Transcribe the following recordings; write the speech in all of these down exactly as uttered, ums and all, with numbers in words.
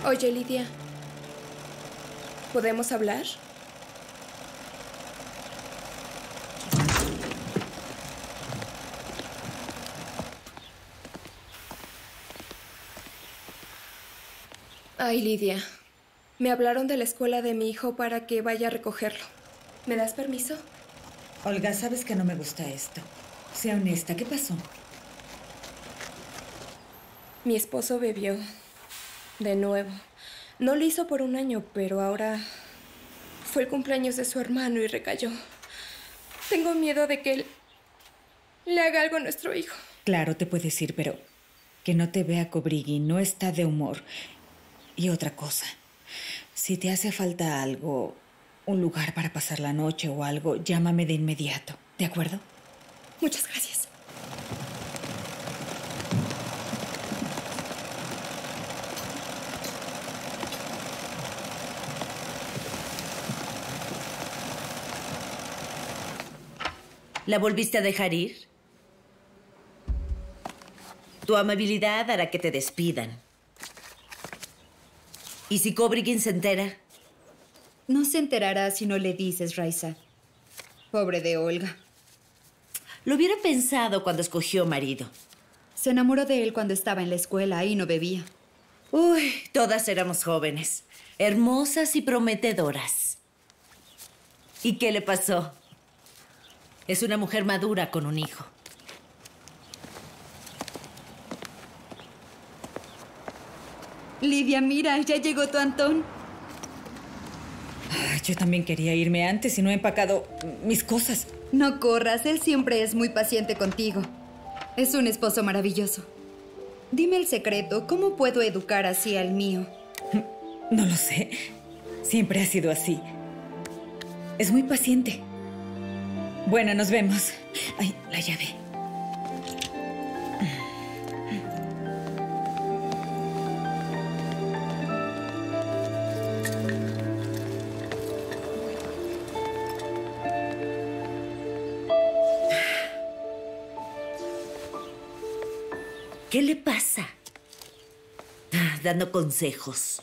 Oye, Lidia, ¿podemos hablar? Ay, Lidia, me hablaron de la escuela de mi hijo para que vaya a recogerlo. ¿Me das permiso? Olga, sabes que no me gusta esto. Sea honesta, ¿qué pasó? Mi esposo bebió de nuevo. No lo hizo por un año, pero ahora fue el cumpleaños de su hermano y recayó. Tengo miedo de que él le haga algo a nuestro hijo. Claro, te puedes ir, pero que no te vea Kobrigi, no está de humor. Y otra cosa, si te hace falta algo, un lugar para pasar la noche o algo, llámame de inmediato, ¿de acuerdo? Muchas gracias. ¿La volviste a dejar ir? Tu amabilidad hará que te despidan. ¿Y si Kobrigin se entera? No se enterará si no le dices, Raisa. Pobre de Olga. Lo hubiera pensado cuando escogió marido. Se enamoró de él cuando estaba en la escuela y no bebía. Uy, todas éramos jóvenes, hermosas y prometedoras. ¿Y qué le pasó? Es una mujer madura con un hijo. Lidia, mira, ya llegó tu Antón. Ah, yo también quería irme antes y no he empacado mis cosas. No corras, él siempre es muy paciente contigo. Es un esposo maravilloso. Dime el secreto, ¿cómo puedo educar así al mío? No lo sé. Siempre ha sido así. Es muy paciente. Bueno, nos vemos. Ay, la llave. ¿Qué le pasa? Ah, dando consejos.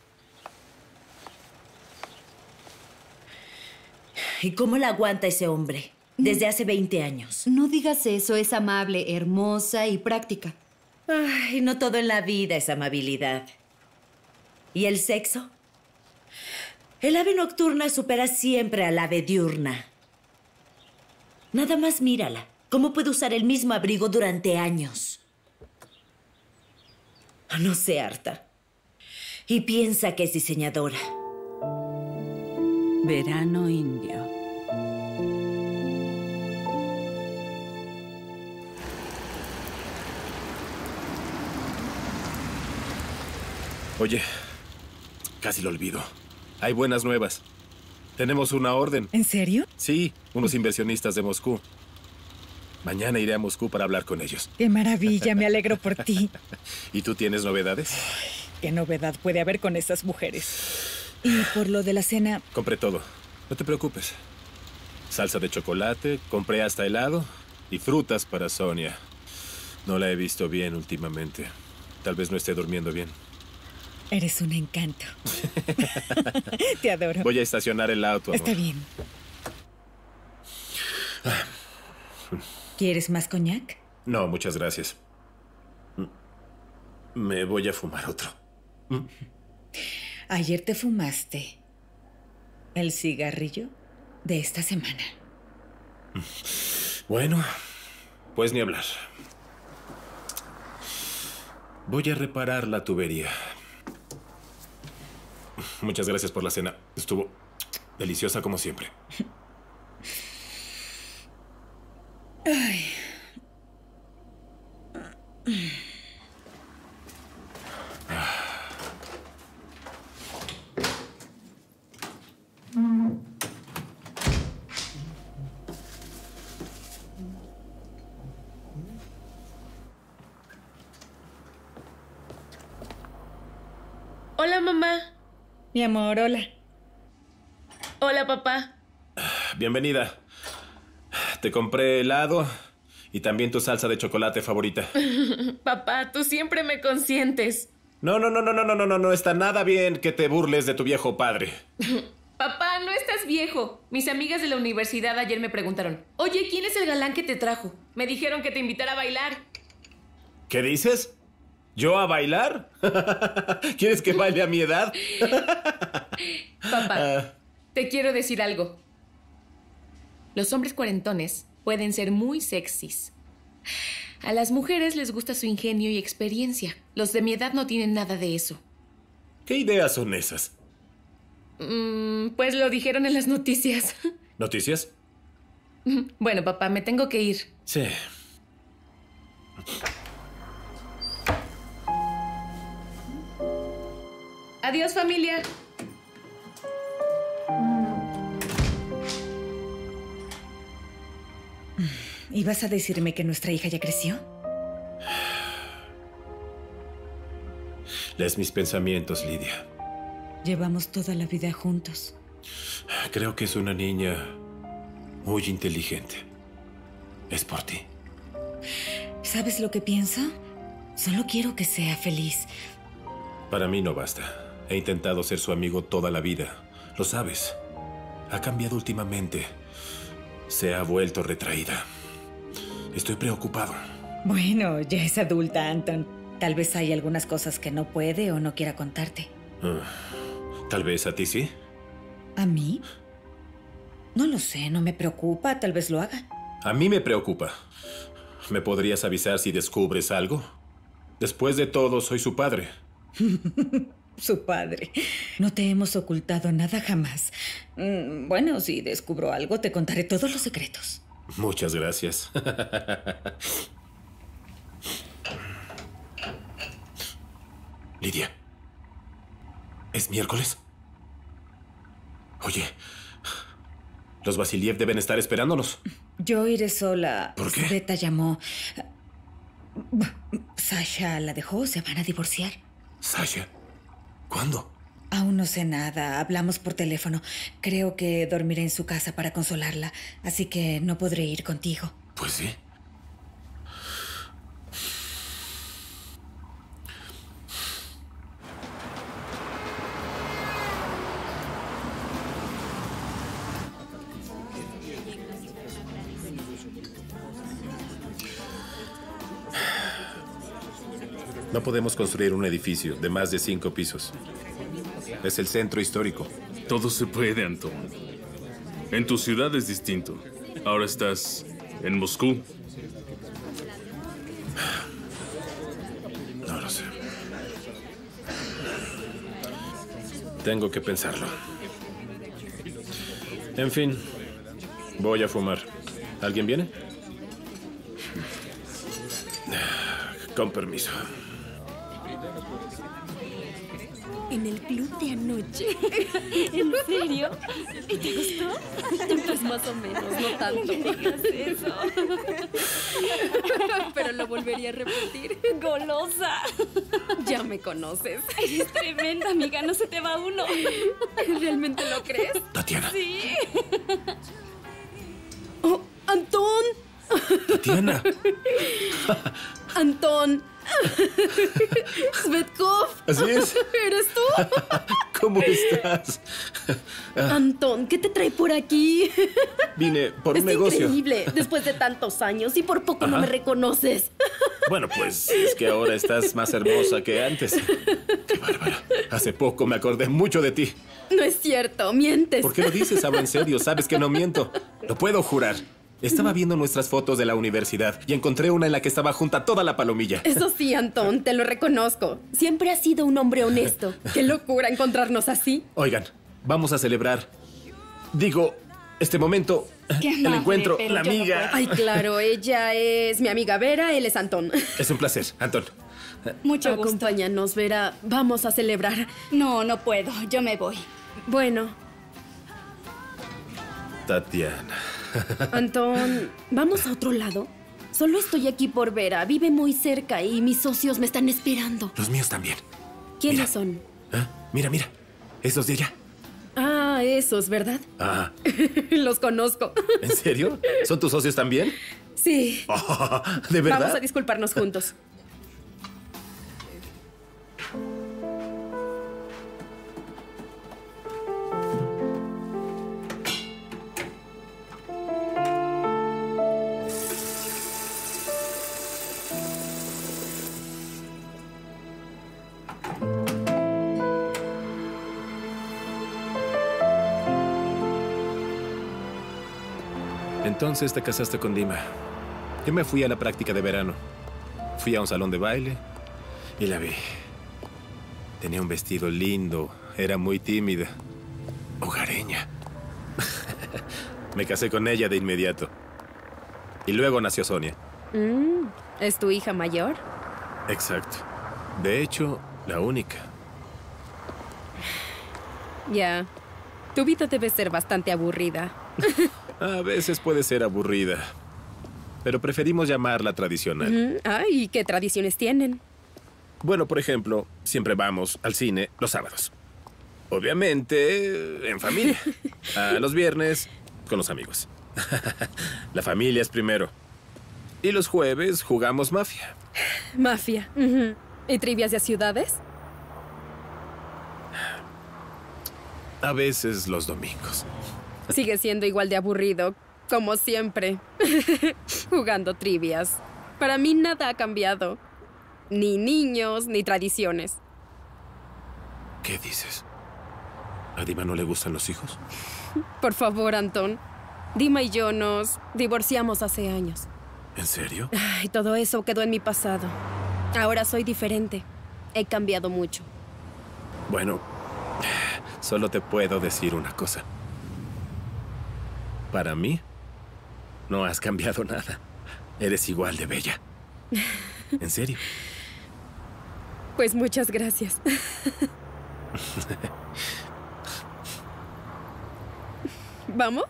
¿Y cómo la aguanta ese hombre? Desde hace veinte años. No digas eso, es amable, hermosa y práctica. Ay, no todo en la vida es amabilidad. ¿Y el sexo? El ave nocturna supera siempre al ave diurna. Nada más mírala. ¿Cómo puede usar el mismo abrigo durante años? No se harta. Y piensa que es diseñadora. Verano indio. Oye, casi lo olvido. Hay buenas nuevas. Tenemos una orden. ¿En serio? Sí, unos inversionistas de Moscú. Mañana iré a Moscú para hablar con ellos. ¡Qué maravilla! Me alegro por ti. ¿Y tú tienes novedades? ¿Qué novedad puede haber con esas mujeres? Y por lo de la cena... Compré todo. No te preocupes. Salsa de chocolate, compré hasta helado y frutas para Sonia. No la he visto bien últimamente. Tal vez no esté durmiendo bien. Eres un encanto. Te adoro. Voy a estacionar el auto, amor. Está bien. ¿Quieres más coñac? No, muchas gracias. Me voy a fumar otro. Ayer te fumaste el cigarrillo de esta semana. Bueno, pues ni hablar. Voy a reparar la tubería. Muchas gracias por la cena. Estuvo deliciosa como siempre. Ay. Hola, mamá. Mi amor, hola. Hola, papá. Bienvenida. Te compré helado y también tu salsa de chocolate favorita. Papá, tú siempre me consientes. No, no, no, no, no, no, no, no, no está nada bien que te burles de tu viejo padre. Papá, no estás viejo. Mis amigas de la universidad ayer me preguntaron, oye, ¿quién es el galán que te trajo? Me dijeron que te invitara a bailar. ¿Qué dices? ¿Yo a bailar? ¿Quieres que baile a mi edad? Papá, uh. te quiero decir algo. Los hombres cuarentones pueden ser muy sexys. A las mujeres les gusta su ingenio y experiencia. Los de mi edad no tienen nada de eso. ¿Qué ideas son esas? Mm, pues lo dijeron en las noticias. ¿Noticias? Bueno, papá, me tengo que ir. Sí. Adiós, familia. ¿Y vas a decirme que nuestra hija ya creció? Lees mis pensamientos, Lidia. Llevamos toda la vida juntos. Creo que es una niña muy inteligente. Es por ti. ¿Sabes lo que pienso? Solo quiero que sea feliz. Para mí no basta. He intentado ser su amigo toda la vida. Lo sabes. Ha cambiado últimamente. Se ha vuelto retraída. Estoy preocupado. Bueno, ya es adulta, Anton. Tal vez hay algunas cosas que no puede o no quiera contarte. Uh, Tal vez a ti sí. ¿A mí? No lo sé, no me preocupa. Tal vez lo haga. A mí me preocupa. ¿Me podrías avisar si descubres algo? Después de todo, soy su padre. Su padre. No te hemos ocultado nada jamás. Mm, bueno, si descubro algo, te contaré todos los secretos. Muchas gracias. Lidia, ¿es miércoles? Oye, los Vasiliev deben estar esperándonos. Yo iré sola. ¿Por qué? Sveta llamó. Sasha la dejó, se van a divorciar. ¿Sasha? ¿Cuándo? Aún no sé nada, hablamos por teléfono. Creo que dormiré en su casa para consolarla, así que no podré ir contigo. Pues sí. No podemos construir un edificio de más de cinco pisos. Es el centro histórico. Todo se puede, Anton. En tu ciudad es distinto. Ahora estás en Moscú. No lo sé. Tengo que pensarlo. En fin, voy a fumar. ¿Alguien viene? Con permiso. En el club de anoche. ¿En serio? ¿Y te gustó? Pues más o menos, no tanto. No digas eso. Pero lo volvería a repetir. ¡Golosa! Ya me conoces. Eres tremenda, amiga. No se te va uno. ¿Realmente lo crees? Tatiana. Sí. ¡Oh, Antón! Tatiana. Antón. Svetkov. Así es. ¿Eres tú? ¿Cómo estás? Antón, ¿qué te trae por aquí? Vine por es un negocio. Increíble, después de tantos años y por poco Ajá. no me reconoces. Bueno, pues es que ahora estás más hermosa que antes. Qué bárbara. Hace poco me acordé mucho de ti. No es cierto, mientes. ¿Por qué lo dices? Hablo en serio. Sabes que no miento. Lo puedo jurar. Estaba viendo nuestras fotos de la universidad y encontré una en la que estaba junta toda la palomilla. Eso sí, Antón, te lo reconozco. Siempre has sido un hombre honesto. Qué locura encontrarnos así. Oigan, vamos a celebrar. Digo, este momento, Qué el amable, encuentro, pero la yo no amiga. puedo. Ay, claro, ella es mi amiga Vera, él es Antón. Es un placer, Antón. Mucho gusto. Acompáñanos, Vera. Vamos a celebrar. No, no puedo. Yo me voy. Bueno, Tatiana. Antón, ¿vamos a otro lado? Solo estoy aquí por Vera. Vive muy cerca y mis socios me están esperando. Los míos también. ¿Quiénes Mira. son? ¿Ah? Mira, mira. Esos de allá. Ah, esos, ¿verdad? Ah, Los conozco. ¿en serio? ¿Son tus socios también? Sí. Oh, ¿de verdad? Vamos a disculparnos juntos. Entonces te casaste con Dima. Yo me fui a la práctica de verano. Fui a un salón de baile y la vi. Tenía un vestido lindo, era muy tímida, hogareña. Me casé con ella de inmediato. Y luego nació Sonia. Mm, ¿es tu hija mayor? Exacto. De hecho, la única. Ya. Tu vida debe ser bastante aburrida. A veces puede ser aburrida, pero preferimos llamarla tradicional. Mm, ay, ¿qué tradiciones tienen? Bueno, por ejemplo, siempre vamos al cine los sábados. Obviamente, en familia. A los viernes, con los amigos. La familia es primero. Y los jueves jugamos mafia. Mafia. Ujú. ¿Y trivias de ciudades? A veces los domingos. Sigue siendo igual de aburrido, como siempre. Jugando trivias. Para mí nada ha cambiado. Ni niños, ni tradiciones. ¿Qué dices? ¿A Dima no le gustan los hijos? Por favor, Antón. Dima y yo nos divorciamos hace años. ¿En serio? Ay, todo eso quedó en mi pasado. Ahora soy diferente. He cambiado mucho. Bueno, solo te puedo decir una cosa. Para mí, no has cambiado nada. Eres igual de bella. ¿En serio? Pues muchas gracias. ¿Vamos?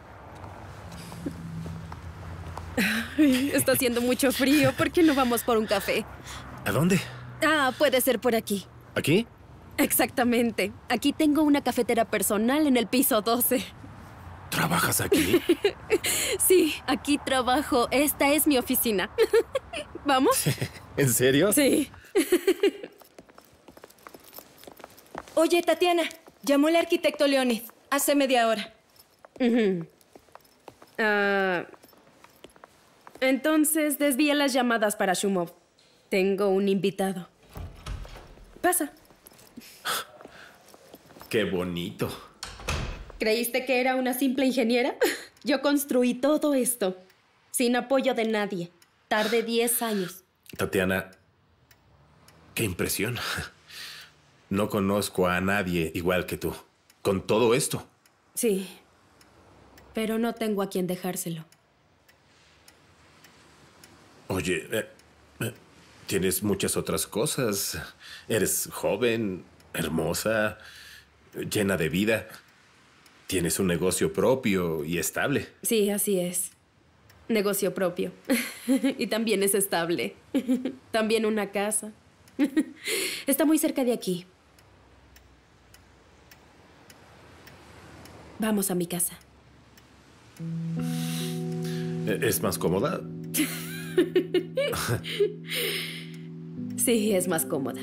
Ay, está haciendo mucho frío. ¿Por qué no vamos por un café? ¿A dónde? Ah, puede ser por aquí. ¿Aquí? Exactamente. Aquí tengo una cafetera personal en el piso doce. ¿Trabajas aquí? Sí, aquí trabajo. Esta es mi oficina. ¿Vamos? ¿En serio? Sí. Oye, Tatiana, llamó el arquitecto Leonid hace media hora. Uh-huh. Ah, entonces desvía las llamadas para Shumov. Tengo un invitado. Pasa. ¡Qué bonito! ¿Creíste que era una simple ingeniera? Yo construí todo esto, sin apoyo de nadie. Tardé diez años. Tatiana, qué impresión. No conozco a nadie igual que tú. Con todo esto. Sí, pero no tengo a quien dejárselo. Oye, eh, eh, tienes muchas otras cosas. Eres joven, hermosa, llena de vida. Tienes un negocio propio y estable. Sí, así es. Negocio propio. Y también es estable. También una casa. Está muy cerca de aquí. Vamos a mi casa. ¿Es más cómoda? Sí, es más cómoda.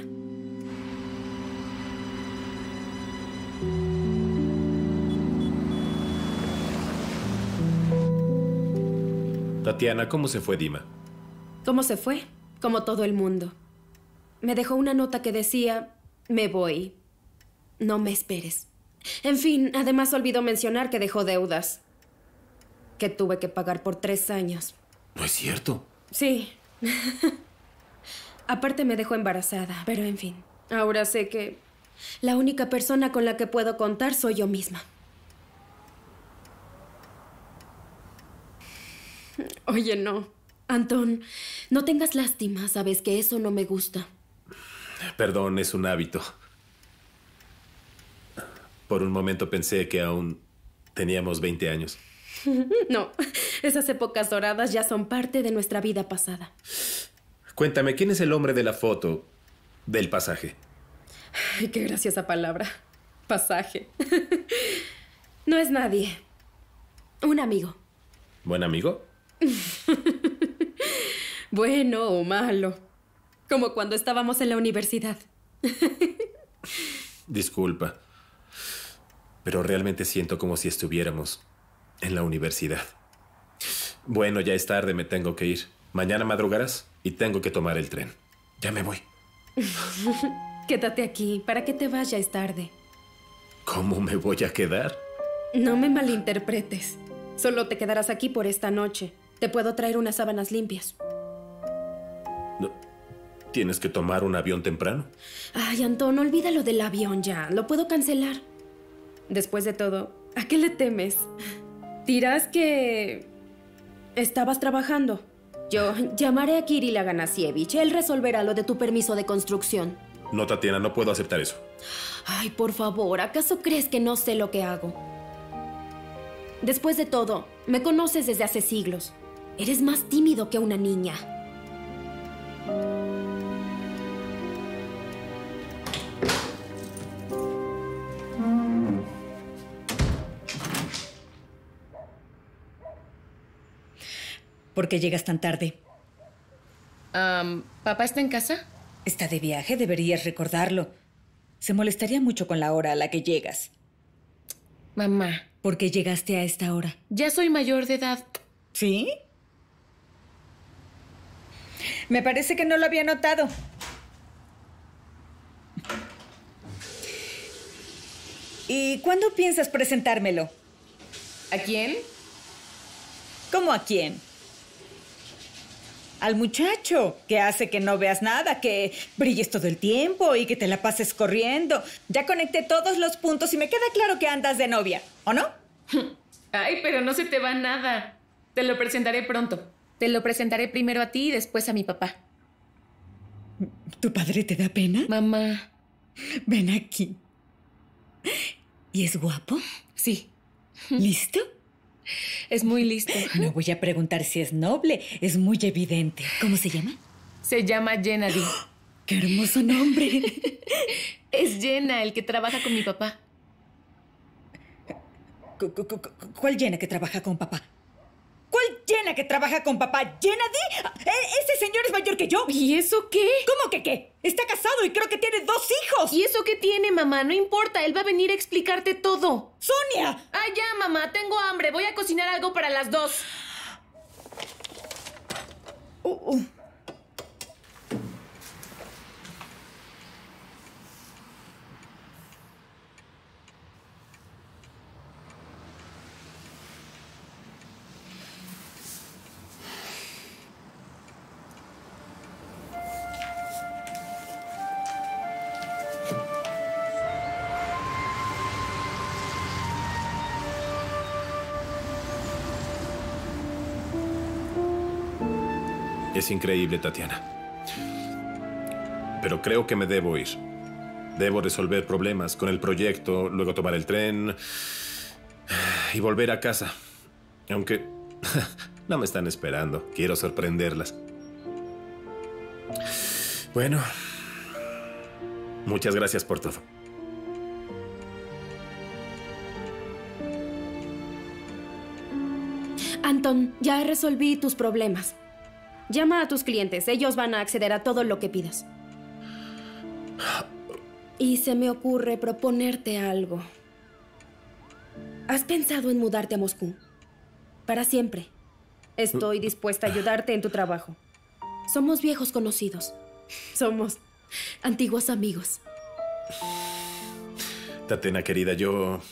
Tatiana, ¿cómo se fue Dima? ¿Cómo se fue? Como todo el mundo. Me dejó una nota que decía, me voy. No me esperes. En fin, además olvidó mencionar que dejó deudas. Que tuve que pagar por tres años. No es cierto. Sí. Aparte me dejó embarazada, pero en fin. Ahora sé que la única persona con la que puedo contar soy yo misma. Oye, no. Antón, no tengas lástima, sabes que eso no me gusta. Perdón, es un hábito. Por un momento pensé que aún teníamos veinte años. No, esas épocas doradas ya son parte de nuestra vida pasada. Cuéntame, ¿quién es el hombre de la foto del pasaje? Ay, qué graciosa palabra. Pasaje. No es nadie. Un amigo. ¿Buen amigo? Bueno o malo. Como cuando estábamos en la universidad. Disculpa, pero realmente siento como si estuviéramos en la universidad. Bueno, ya es tarde, me tengo que ir. Mañana madrugarás y tengo que tomar el tren. Ya me voy. Quédate aquí, para que te vaya, es tarde. ¿Cómo me voy a quedar? No me malinterpretes. Solo te quedarás aquí por esta noche. Te puedo traer unas sábanas limpias. No. ¿Tienes que tomar un avión temprano? Ay, Antón, olvídalo del avión ya. Lo puedo cancelar. Después de todo, ¿a qué le temes? Dirás que... estabas trabajando. Yo llamaré a Kirill Aganasievich. Él resolverá lo de tu permiso de construcción. No, Tatiana, no puedo aceptar eso. Ay, por favor, ¿acaso crees que no sé lo que hago? Después de todo, me conoces desde hace siglos. Eres más tímido que una niña. ¿Por qué llegas tan tarde? Um, ¿Papá está en casa? Está de viaje, deberías recordarlo. Se molestaría mucho con la hora a la que llegas. Mamá. ¿Por qué llegaste a esta hora? Ya soy mayor de edad. ¿Sí? Me parece que no lo había notado. ¿Y cuándo piensas presentármelo? ¿A quién? ¿Cómo a quién? Al muchacho, que hace que no veas nada, que brilles todo el tiempo y que te la pases corriendo. Ya conecté todos los puntos y me queda claro que andas de novia, ¿o no? Ay, pero no se te va nada. Te lo presentaré pronto. Te lo presentaré primero a ti y después a mi papá. ¿Tu padre te da pena? Mamá. Ven aquí. ¿Y es guapo? Sí. ¿Listo? Es muy listo. No voy a preguntar si es noble. Es muy evidente. ¿Cómo se llama? Se llama Gennady. ¡Qué hermoso nombre! Es Jenna, el que trabaja con mi papá. ¿Cu- cu- cu- ¿Cuál Jenna que trabaja con papá? ¿Cuál Jenna que trabaja con papá? ¿Gennady? ¡Ese señor es mayor que yo! ¿Y eso qué? ¿Cómo que qué? Está casado y creo que tiene dos hijos. ¿Y eso qué tiene, mamá? No importa, él va a venir a explicarte todo. ¡Sonia! Ah, ya, mamá, tengo hambre. Voy a cocinar algo para las dos. Uh, uh. Es increíble, Tatiana. Pero creo que me debo ir. Debo resolver problemas con el proyecto, luego tomar el tren y volver a casa. Aunque no me están esperando. Quiero sorprenderlas. Bueno, muchas gracias por todo. Anton, ya resolví tus problemas. Llama a tus clientes. Ellos van a acceder a todo lo que pidas. Y se me ocurre proponerte algo. ¿Has pensado en mudarte a Moscú? Para siempre. Estoy dispuesta a ayudarte en tu trabajo. Somos viejos conocidos. Somos antiguos amigos. Tatiana, querida, yo...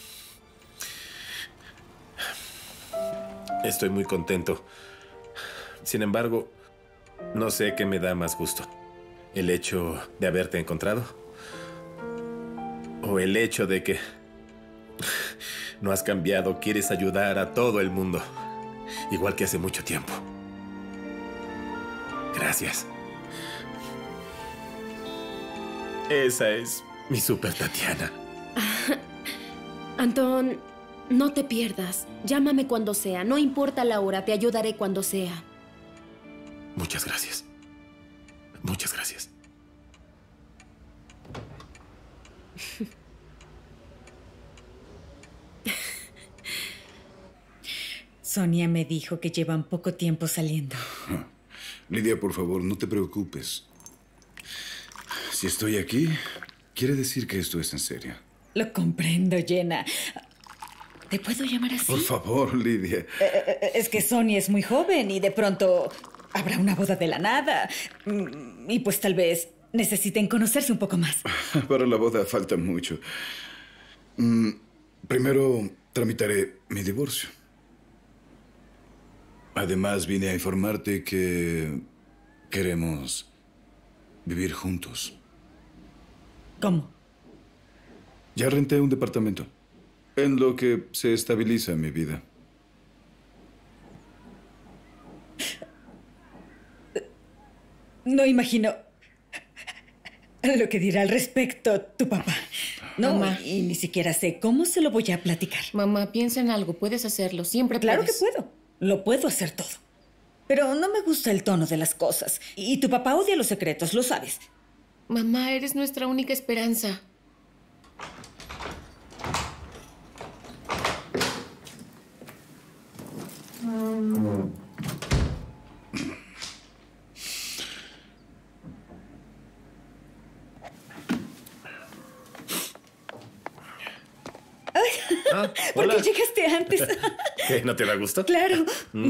estoy muy contento. Sin embargo, no sé qué me da más gusto. ¿El hecho de haberte encontrado? ¿O el hecho de que no has cambiado, quieres ayudar a todo el mundo? Igual que hace mucho tiempo. Gracias. Esa es mi super Tatiana. Antón, no te pierdas. Llámame cuando sea. No importa la hora, te ayudaré cuando sea. Muchas gracias. Muchas gracias. Sonia me dijo que llevan poco tiempo saliendo. Lidia, por favor, no te preocupes. Si estoy aquí, quiere decir que esto es en serio. Lo comprendo, Jenna. ¿Te puedo llamar así? Por favor, Lidia. Eh, es que Sonia es muy joven y de pronto habrá una boda de la nada. Mm, Y pues tal vez necesiten conocerse un poco más. Para la boda falta mucho. Mm, Primero tramitaré mi divorcio. Además, vine a informarte que queremos vivir juntos. ¿Cómo? Ya renté un departamento, en lo que se estabiliza mi vida. No imagino lo que dirá al respecto tu papá. No, Mamá. y ni siquiera sé cómo se lo voy a platicar. Mamá, piensa en algo. Puedes hacerlo. Siempre Claro puedes. que puedo. Lo puedo hacer todo. Pero no me gusta el tono de las cosas. Y tu papá odia los secretos, lo sabes. Mamá, eres nuestra única esperanza. Ah, ¿Por hola. qué llegaste antes? ¿Qué? ¿No te da gusto? Claro.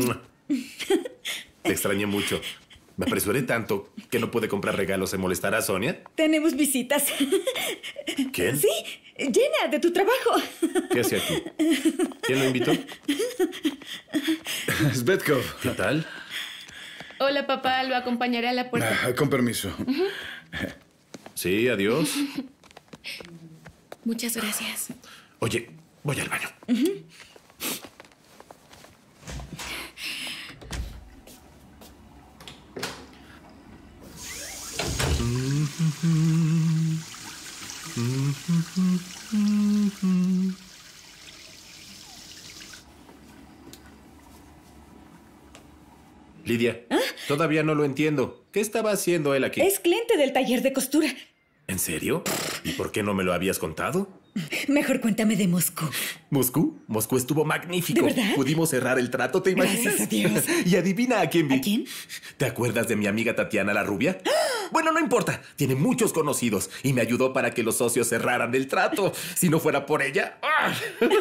Te extrañé mucho. Me apresuré tanto que no pude comprar regalos. ¿Se molestará Sonia? Tenemos visitas. ¿Quién? Sí, Jenna, de tu trabajo. ¿Qué hace aquí? ¿Quién lo invitó? Svetkov. ¿Qué tal? Hola, papá. Lo acompañaré a la puerta. Ah, con permiso. Sí, adiós. Muchas gracias. Oye, voy al baño. Lidia, todavía no lo entiendo. ¿Qué estaba haciendo él aquí? Es cliente del taller de costura. ¿En serio? ¿Y por qué no me lo habías contado? Mejor cuéntame de Moscú. ¿Moscú? Moscú estuvo magnífico. ¿De verdad? Pudimos cerrar el trato, ¿te imaginas? Gracias a Dios. Y adivina a quién vi. ¿A quién? ¿Te acuerdas de mi amiga Tatiana la rubia? Bueno, no importa. Tiene muchos conocidos y me ayudó para que los socios cerraran el trato. Si no fuera por ella... ¡ah!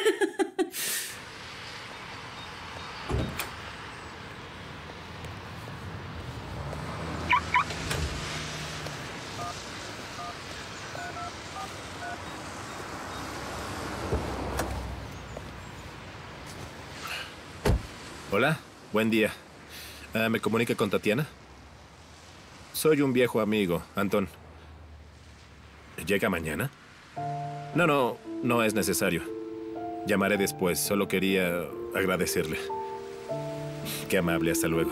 Hola, buen día. Ah, ¿me comunica con Tatiana? Soy un viejo amigo, Antón. ¿Llega mañana? No, no, no es necesario. Llamaré después, solo quería agradecerle. Qué amable, hasta luego.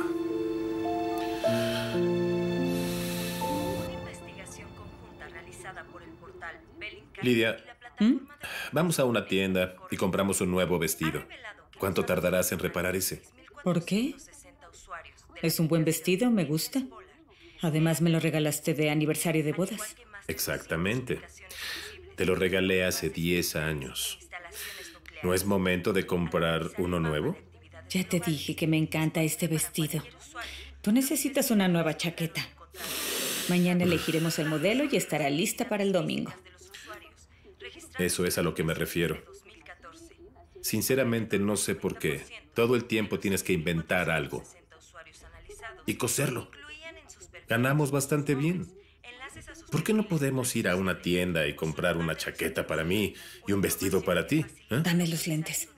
Lidia, vamos a una tienda y compramos un nuevo vestido. ¿Cuánto tardarás en reparar ese? ¿Por qué? Es un buen vestido, me gusta. Además, me lo regalaste de aniversario de bodas. Exactamente. Te lo regalé hace diez años. ¿No es momento de comprar uno nuevo? Ya te dije que me encanta este vestido. Tú necesitas una nueva chaqueta. Mañana elegiremos el modelo y estará lista para el domingo. Eso es a lo que me refiero. Sinceramente no sé por qué. Todo el tiempo tienes que inventar algo. Y coserlo. Ganamos bastante bien. ¿Por qué no podemos ir a una tienda y comprar una chaqueta para mí y un vestido para ti? ¿Eh? Dame los lentes.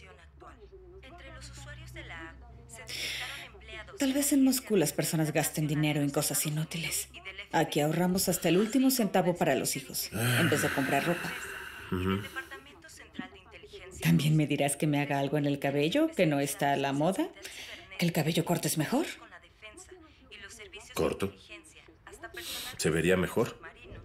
Tal vez en Moscú las personas gasten dinero en cosas inútiles. Aquí ahorramos hasta el último centavo para los hijos, en vez de comprar ropa. Uh-huh. También me dirás que me haga algo en el cabello, que no está a la moda. Que el cabello corto es mejor. ¿Corto? ¿Se vería mejor?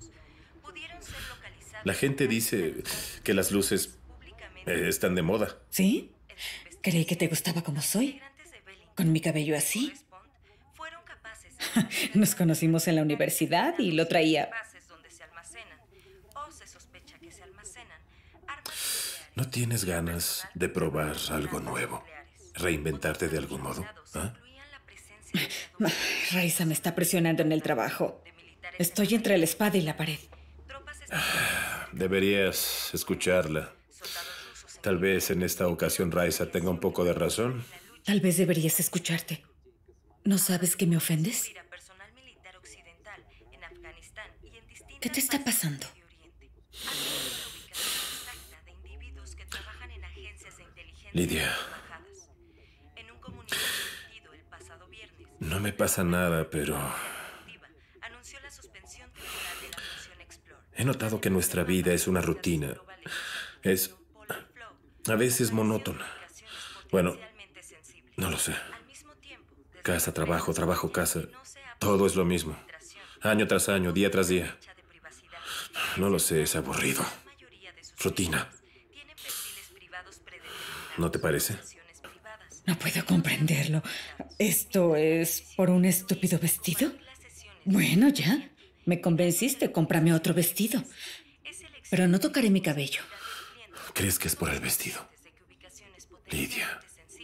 La gente dice que las luces eh, están de moda. ¿Sí? Creí que te gustaba como soy. Con mi cabello así. Nos conocimos en la universidad y lo traía. ¿No tienes ganas de probar algo nuevo? ¿Reinventarte de algún modo? ¿Ah? Raisa me está presionando en el trabajo. Estoy entre la espada y la pared. Deberías escucharla. Tal vez en esta ocasión Raisa tenga un poco de razón. Tal vez deberías escucharte. ¿No sabes que me ofendes? ¿Qué te está pasando? Lidia, No me pasa nada, pero... He notado que nuestra vida es una rutina. Es... a veces monótona. Bueno, no lo sé. Casa, trabajo, trabajo, casa. Todo es lo mismo. Año tras año, día tras día. No lo sé, es aburrido. Rutina. ¿No te parece? No puedo comprenderlo. ¿Esto es por un estúpido vestido? Bueno, ya. Me convenciste. Cómprame otro vestido. Pero no tocaré mi cabello. ¿Crees que es por el vestido? Lidia.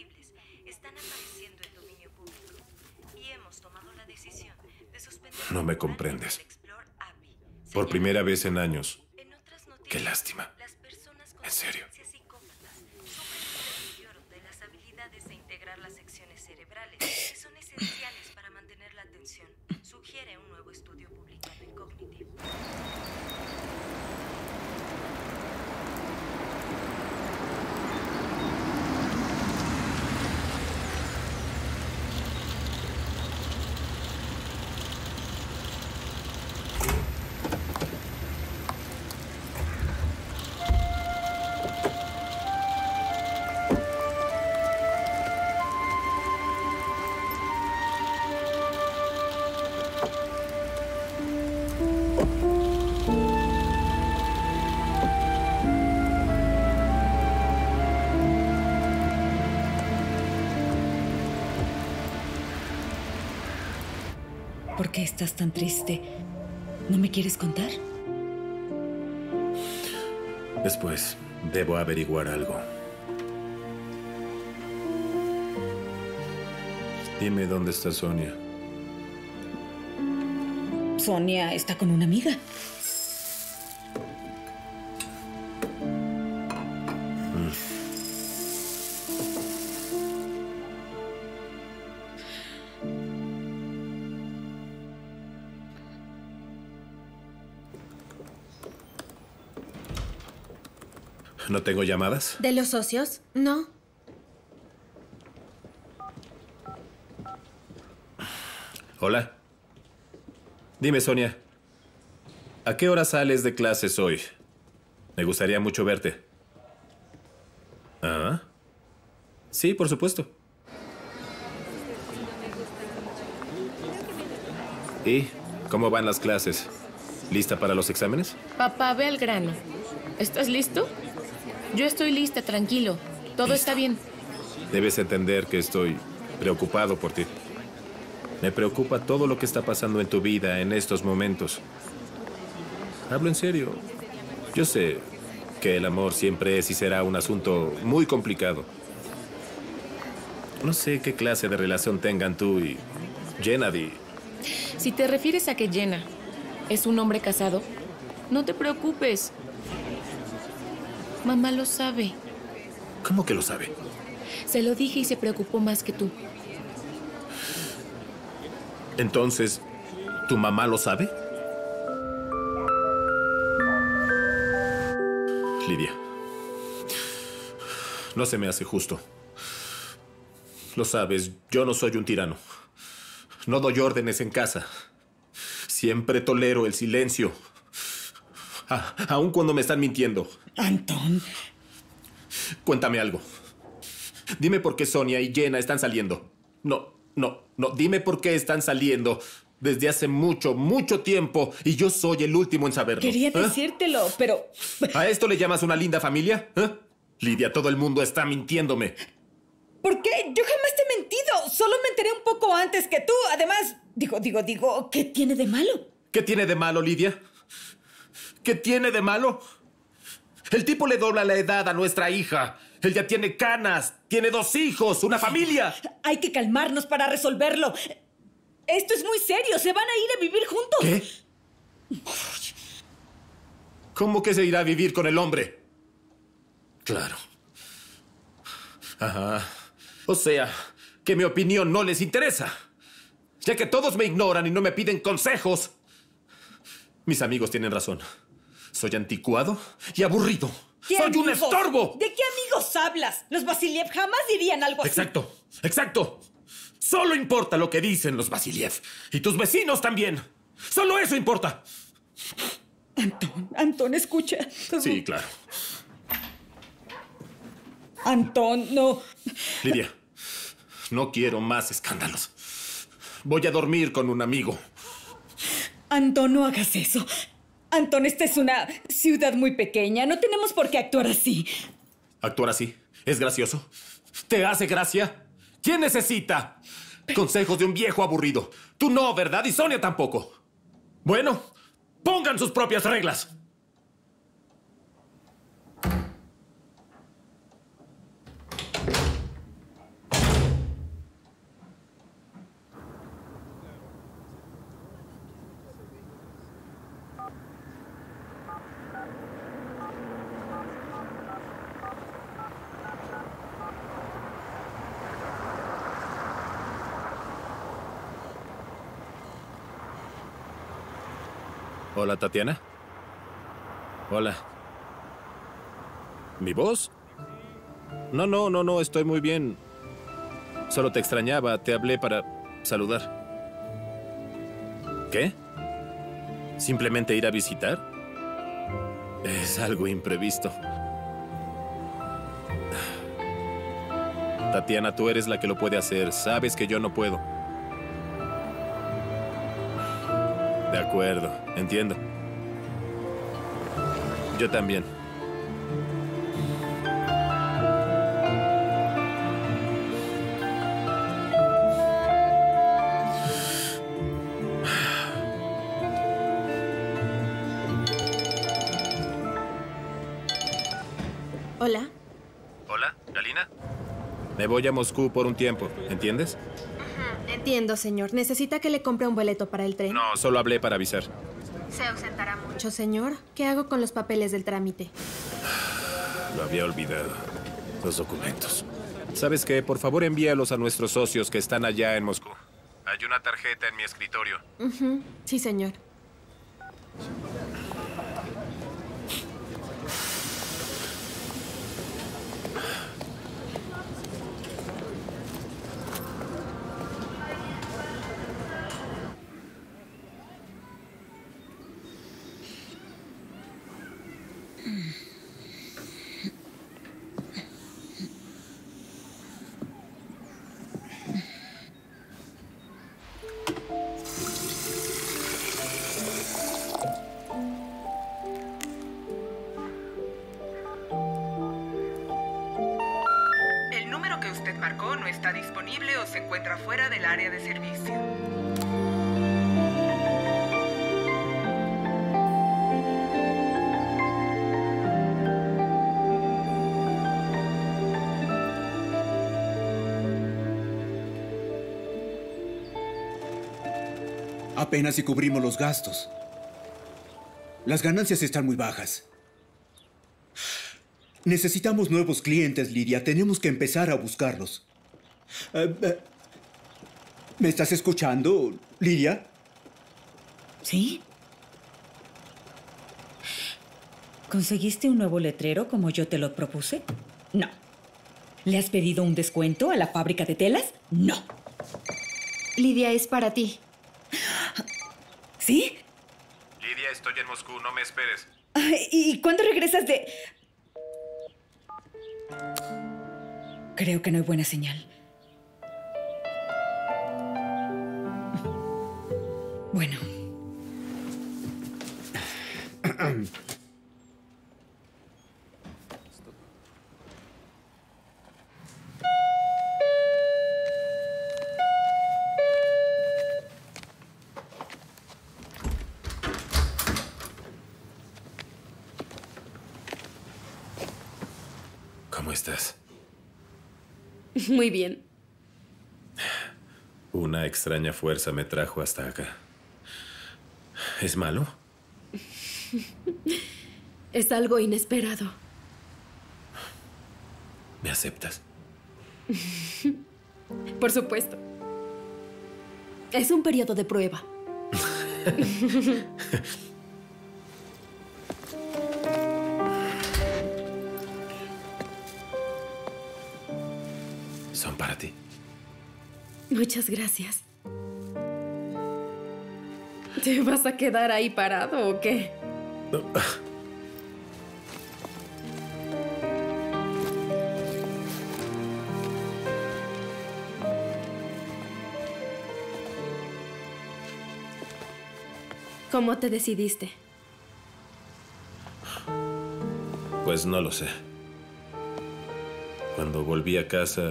No me comprendes. Por primera vez en años. Qué lástima. En serio. ¿Por qué estás tan triste? ¿No me quieres contar? Después, debo averiguar algo. Dime dónde está Sonia. Sonia está con una amiga. Mm. ¿No tengo llamadas? ¿De los socios? No. Hola. Dime, Sonia. ¿A qué hora sales de clases hoy? Me gustaría mucho verte. ¿Ah? Sí, por supuesto. ¿Y cómo van las clases? ¿Lista para los exámenes? Papá, ve al grano. ¿Estás listo? Yo estoy lista, tranquilo. Todo Listo. está bien. Debes entender que estoy preocupado por ti. Me preocupa todo lo que está pasando en tu vida en estos momentos. Hablo en serio. Yo sé que el amor siempre es y será un asunto muy complicado. No sé qué clase de relación tengan tú y Gennady. Si te refieres a que Jenna es un hombre casado, no te preocupes. Mamá lo sabe. ¿Cómo que lo sabe? Se lo dije y se preocupó más que tú. Entonces, ¿tu mamá lo sabe? Lidia, no se me hace justo. Lo sabes, yo no soy un tirano. No doy órdenes en casa. Siempre tolero el silencio. Ah, aun cuando me están mintiendo. Antón. Cuéntame algo. Dime por qué Sonia y Jenna están saliendo. No, no, no. Dime por qué están saliendo desde hace mucho, mucho tiempo y yo soy el último en saberlo. Quería ¿Eh? decírtelo, pero... ¿A esto le llamas una linda familia? ¿Eh? Lidia, todo el mundo está mintiéndome. ¿Por qué? Yo jamás te he mentido. Solo me enteré un poco antes que tú. Además, digo, digo, digo, ¿qué tiene de malo? ¿Qué tiene de malo, Lidia? ¿Qué tiene de malo? El tipo le dobla la edad a nuestra hija. Él ya tiene canas, tiene dos hijos, una familia. Hay que calmarnos para resolverlo. Esto es muy serio. Se van a ir a vivir juntos. ¿Qué? ¿Cómo que se irá a vivir con el hombre? Claro. Ajá. O sea, que mi opinión no les interesa. Ya que todos me ignoran y no me piden consejos. Mis amigos tienen razón. Soy anticuado y aburrido. ¡Soy amigos? un estorbo! ¿De qué amigos hablas? Los Vasiliev jamás dirían algo así. Exacto, exacto. Solo importa lo que dicen los Vasiliev. Y tus vecinos también. Solo eso importa. Antón, Antón, escucha. Sí, claro. Antón, no. Lidia, no quiero más escándalos. Voy a dormir con un amigo. Antón, no hagas eso. Antón, esta es una ciudad muy pequeña. No tenemos por qué actuar así. ¿Actuar así? ¿Es gracioso? ¿Te hace gracia? ¿Quién necesita consejos de un viejo aburrido? Tú no, ¿verdad? Y Sonia tampoco. Bueno, pongan sus propias reglas. Hola, Tatiana. Hola. ¿Mi voz? No, no, no, no, estoy muy bien. Solo te extrañaba, te hablé para saludar. ¿Qué? ¿Simplemente ir a visitar? Es algo imprevisto. Tatiana, tú eres la que lo puede hacer. Sabes que yo no puedo. De acuerdo, entiendo. Yo también. Hola. Hola, Galina. Me voy a Moscú por un tiempo, ¿entiendes? Entiendo, señor. ¿Necesita que le compre un boleto para el tren? No, solo hablé para avisar. ¿Se ausentará mucho, señor? ¿Qué hago con los papeles del trámite? Lo había olvidado. Los documentos. ¿Sabes qué? Por favor, envíalos a nuestros socios que están allá en Moscú. Hay una tarjeta en mi escritorio. Uh-huh. Sí, señor. El número que usted marcó no está disponible o se encuentra fuera del área de servicio. Apenas si cubrimos los gastos. Las ganancias están muy bajas. Necesitamos nuevos clientes, Lidia. Tenemos que empezar a buscarlos. Uh, uh, ¿Me estás escuchando, Lidia? ¿Sí? ¿Conseguiste un nuevo letrero como yo te lo propuse? No. ¿Le has pedido un descuento a la fábrica de telas? No. Lidia, es para ti. ¿Sí? Lidia, estoy en Moscú, no me esperes. ¿Y cuándo regresas de...? Creo que no hay buena señal. Bueno. ¿Cómo estás? Muy bien. Una extraña fuerza me trajo hasta acá. ¿Es malo? Es algo inesperado. ¿Me aceptas? Por supuesto. Es un periodo de prueba. Son para ti. Muchas gracias. ¿Te vas a quedar ahí parado o qué? ¿Cómo te decidiste? Pues no lo sé. Cuando volví a casa,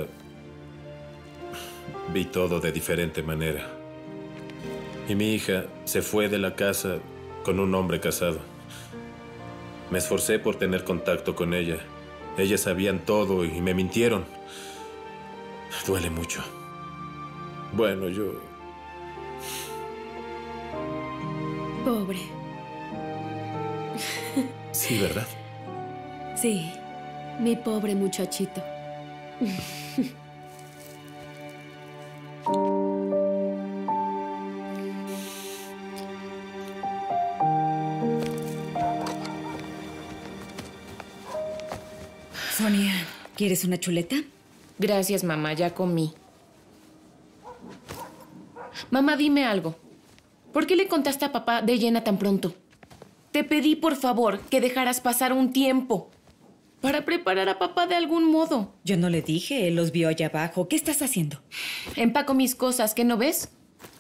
vi todo de diferente manera. Y mi hija se fue de la casa con un hombre casado. Me esforcé por tener contacto con ella. Ellas sabían todo y me mintieron. Duele mucho. Bueno, yo... Pobre. Sí, ¿verdad? Sí, mi pobre muchachito. Sonia, ¿quieres una chuleta? Gracias, mamá, ya comí. Mamá, dime algo. ¿Por qué le contaste a papá de Jenna tan pronto? Te pedí, por favor, que dejaras pasar un tiempo para preparar a papá de algún modo. Yo no le dije, él los vio allá abajo. ¿Qué estás haciendo? Empaco mis cosas, ¿qué no ves?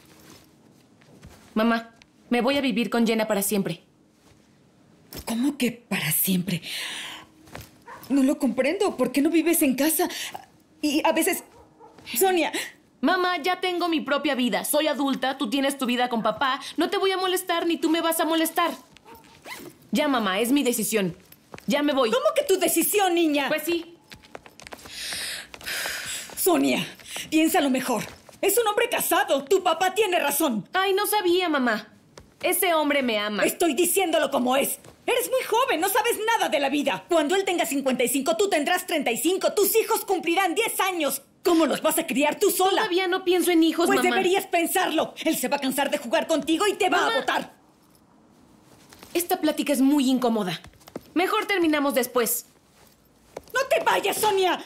Mamá, me voy a vivir con Jenna para siempre. ¿Cómo que para siempre? No lo comprendo. ¿Por qué no vives en casa? Y a veces... Sonia... Mamá, ya tengo mi propia vida. Soy adulta, tú tienes tu vida con papá. No te voy a molestar, ni tú me vas a molestar. Ya, mamá, es mi decisión. Ya me voy. ¿Cómo que tu decisión, niña? Pues sí. Sonia, piénsalo mejor. Es un hombre casado. Tu papá tiene razón. Ay, no sabía, mamá. Ese hombre me ama. Estoy diciéndolo como es. Eres muy joven, no sabes nada de la vida. Cuando él tenga cincuenta y cinco, tú tendrás treinta y cinco. Tus hijos cumplirán diez años. ¿Cómo los vas a criar tú sola? Todavía no pienso en hijos, pues mamá. Pues deberías pensarlo. Él se va a cansar de jugar contigo y te va mamá. a botar. Esta plática es muy incómoda. Mejor terminamos después. ¡No te vayas, Sonia!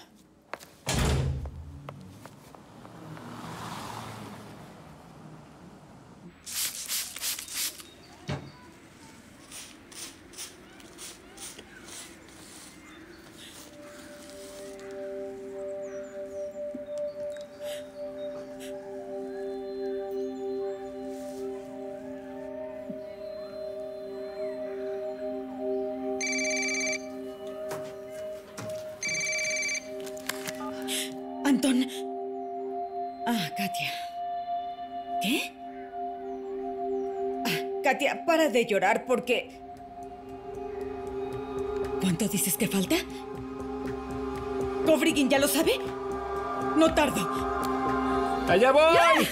Antón. Ah, Katia. ¿Qué? Ah, Katia, para de llorar porque... ¿Cuánto dices que falta? ¿Kovligin ya lo sabe? No tardo. ¡Allá voy!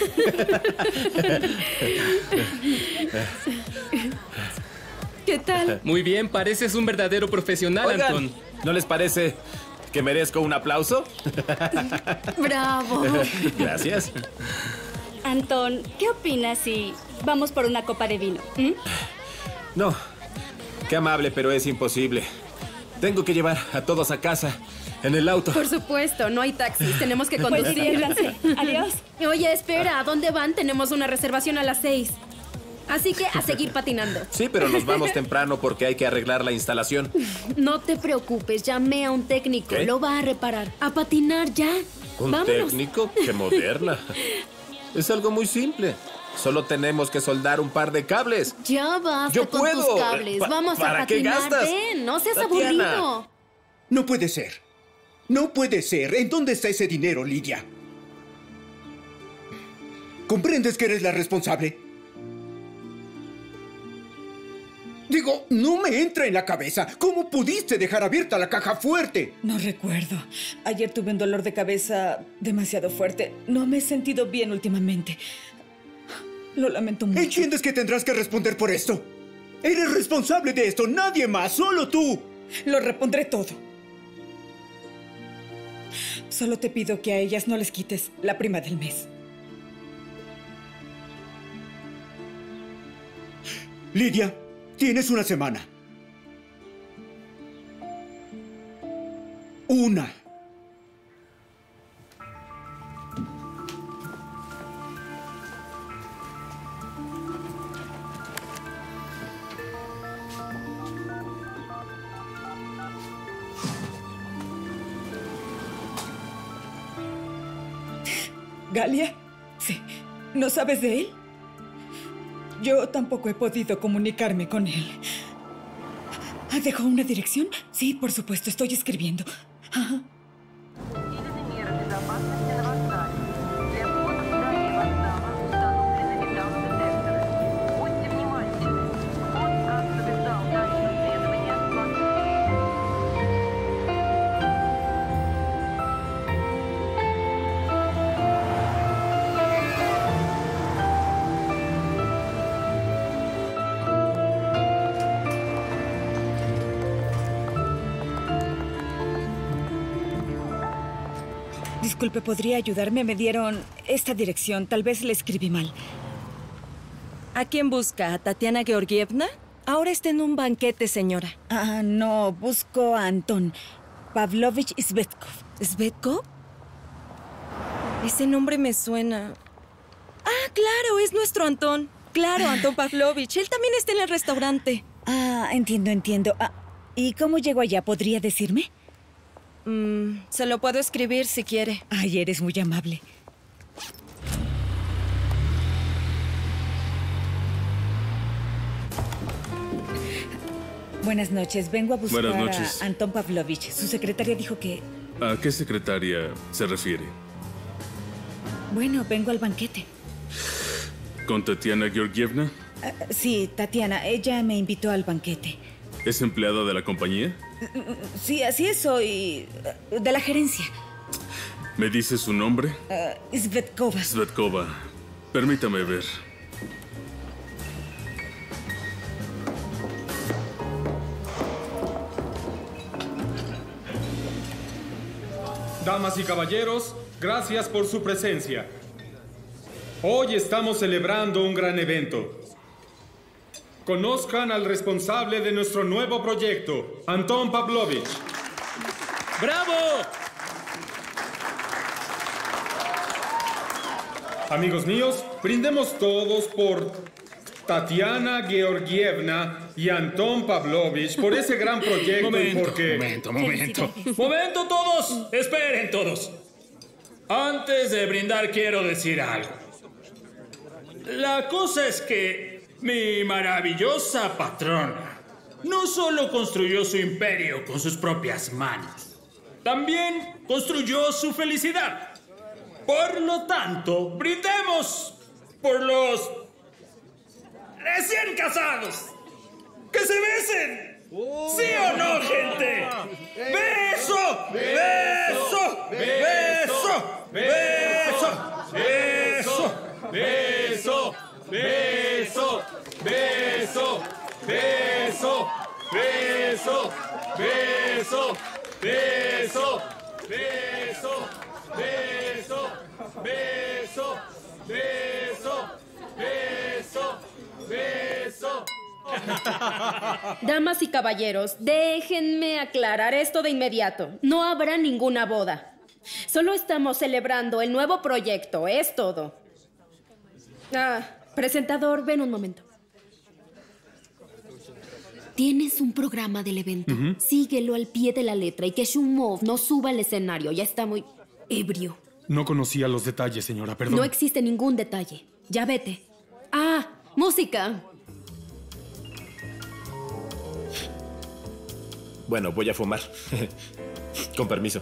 ¿Qué tal? Muy bien, pareces un verdadero profesional, Oigan, Antón. ¿no les parece que merezco un aplauso? ¡Bravo! Gracias. Antón, ¿qué opinas si vamos por una copa de vino? ¿Mm? No, qué amable, pero es imposible. Tengo que llevar a todos a casa en el auto. Por supuesto, no hay taxis, tenemos que Pues conducir. diviértanse. Adiós. Oye, espera, ¿a dónde van? Tenemos una reservación a las seis. Así que a seguir patinando. Sí, pero nos vamos temprano porque hay que arreglar la instalación. No te preocupes, llamé a un técnico. ¿Qué? Lo va a reparar. A patinar ya. ¿Un Vámonos. técnico? ¡Qué moderna! Es algo muy simple. Solo tenemos que soldar un par de cables. Ya basta Yo con puedo. tus cables. Pa- Vamos a ¿para qué patinar. gastas? Ven, no seas Tatiana. aburrido. No puede ser. No puede ser. ¿En dónde está ese dinero, Lidia? ¿Comprendes que eres la responsable? Digo, no me entra en la cabeza. ¿Cómo pudiste dejar abierta la caja fuerte? No recuerdo. Ayer tuve un dolor de cabeza demasiado fuerte. No me he sentido bien últimamente. Lo lamento mucho. ¿Entiendes que tendrás que responder por esto? Eres responsable de esto, nadie más, solo tú. Lo repondré todo. Solo te pido que a ellas no les quites la prima del mes. Lidia, tienes una semana. Una. ¿Galia? Sí. ¿No sabes de él? Yo tampoco he podido comunicarme con él. ¿Dejó una dirección? Sí, por supuesto, estoy escribiendo. Ajá. Disculpe, ¿podría ayudarme? Me dieron esta dirección. Tal vez le escribí mal. ¿A quién busca? ¿A Tatiana Georgievna? Ahora está en un banquete, señora. Ah, no. Busco a Anton Pavlovich Svetkov. ¿Svetkov? Ese nombre me suena. Ah, claro, es nuestro Antón. Claro, Anton Pavlovich. Él también está en el restaurante. Ah, entiendo, entiendo. Ah, ¿y cómo llego allá? ¿Podría decirme? Mm, se lo puedo escribir si quiere. Ay, eres muy amable. Buenas noches. Vengo a buscar Buenas noches. a Anton Pavlovich. Su secretaria dijo que... ¿A qué secretaria se refiere? Bueno, vengo al banquete. ¿Con Tatiana Georgievna? Uh, sí, Tatiana. Ella me invitó al banquete. ¿Es empleada de la compañía? Sí, así es, soy de la gerencia. ¿Me dice su nombre? Uh, Svetkova. Svetkova. Permítame ver. Damas y caballeros, gracias por su presencia. Hoy estamos celebrando un gran evento. Conozcan al responsable de nuestro nuevo proyecto, Anton Pavlovich. ¡Bravo! Amigos míos, brindemos todos por Tatiana Georgievna y Anton Pavlovich por ese gran proyecto. Momento, y porque... momento, momento. ¡Momento todos! ¡Esperen todos! Antes de brindar quiero decir algo. La cosa es que mi maravillosa patrona no solo construyó su imperio con sus propias manos, también construyó su felicidad. Por lo tanto, brindemos por los recién casados. ¡Que se besen! ¿Sí o no, gente? ¡Beso! ¡Beso! ¡Beso! ¡Beso! ¡Beso! ¡Beso! ¡Beso! ¡Beso! ¡Beso! ¡Beso! ¡Beso! ¡Beso! ¡Beso! ¡Beso! ¡Beso! ¡Beso! ¡Beso! ¡Beso! Damas y caballeros, déjenme aclarar esto de inmediato. No habrá ninguna boda. Solo estamos celebrando el nuevo proyecto, es todo. Ah, presentador, ven un momento. Tienes un programa del evento. Uh-huh. Síguelo al pie de la letra y que Shumov no suba al escenario. Ya está muy ebrio. No conocía los detalles, señora, perdón. No existe ningún detalle. Ya vete. Ah, música. Bueno, voy a fumar. Con permiso.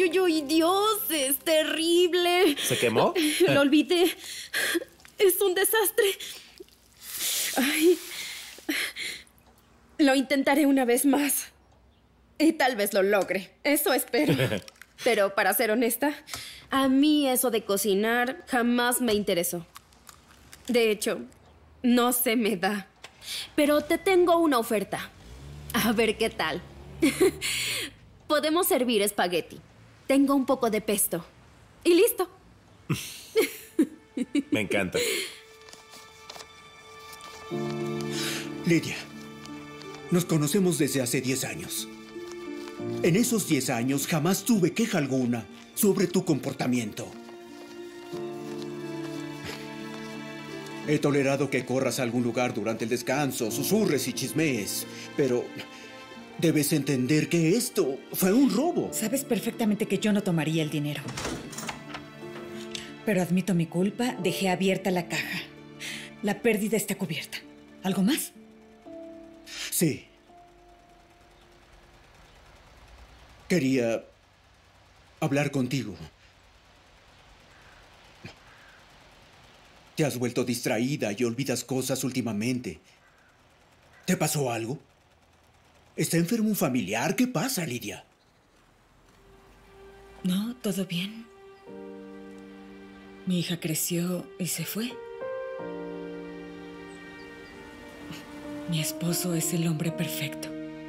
cuello y Dios, es terrible. ¿Se quemó? Lo olvidé. Es un desastre. Ay. Lo intentaré una vez más. Y tal vez lo logre. Eso espero. Pero para ser honesta, a mí eso de cocinar jamás me interesó. De hecho, no se me da. Pero te tengo una oferta. A ver qué tal. Podemos servir espagueti. Tengo un poco de pesto. Y listo. Me encanta. Lidia, nos conocemos desde hace diez años. En esos diez años jamás tuve queja alguna sobre tu comportamiento. He tolerado que corras a algún lugar durante el descanso, susurres y chismees, pero debes entender que esto fue un robo. Sabes perfectamente que yo no tomaría el dinero. Pero admito mi culpa, dejé abierta la caja. La pérdida está cubierta. ¿Algo más? Sí. Quería hablar contigo. Te has vuelto distraída y olvidas cosas últimamente. ¿Te pasó algo? ¿Está enfermo un familiar? ¿Qué pasa, Lidia? No, todo bien. Mi hija creció y se fue. Mi esposo es el hombre perfecto.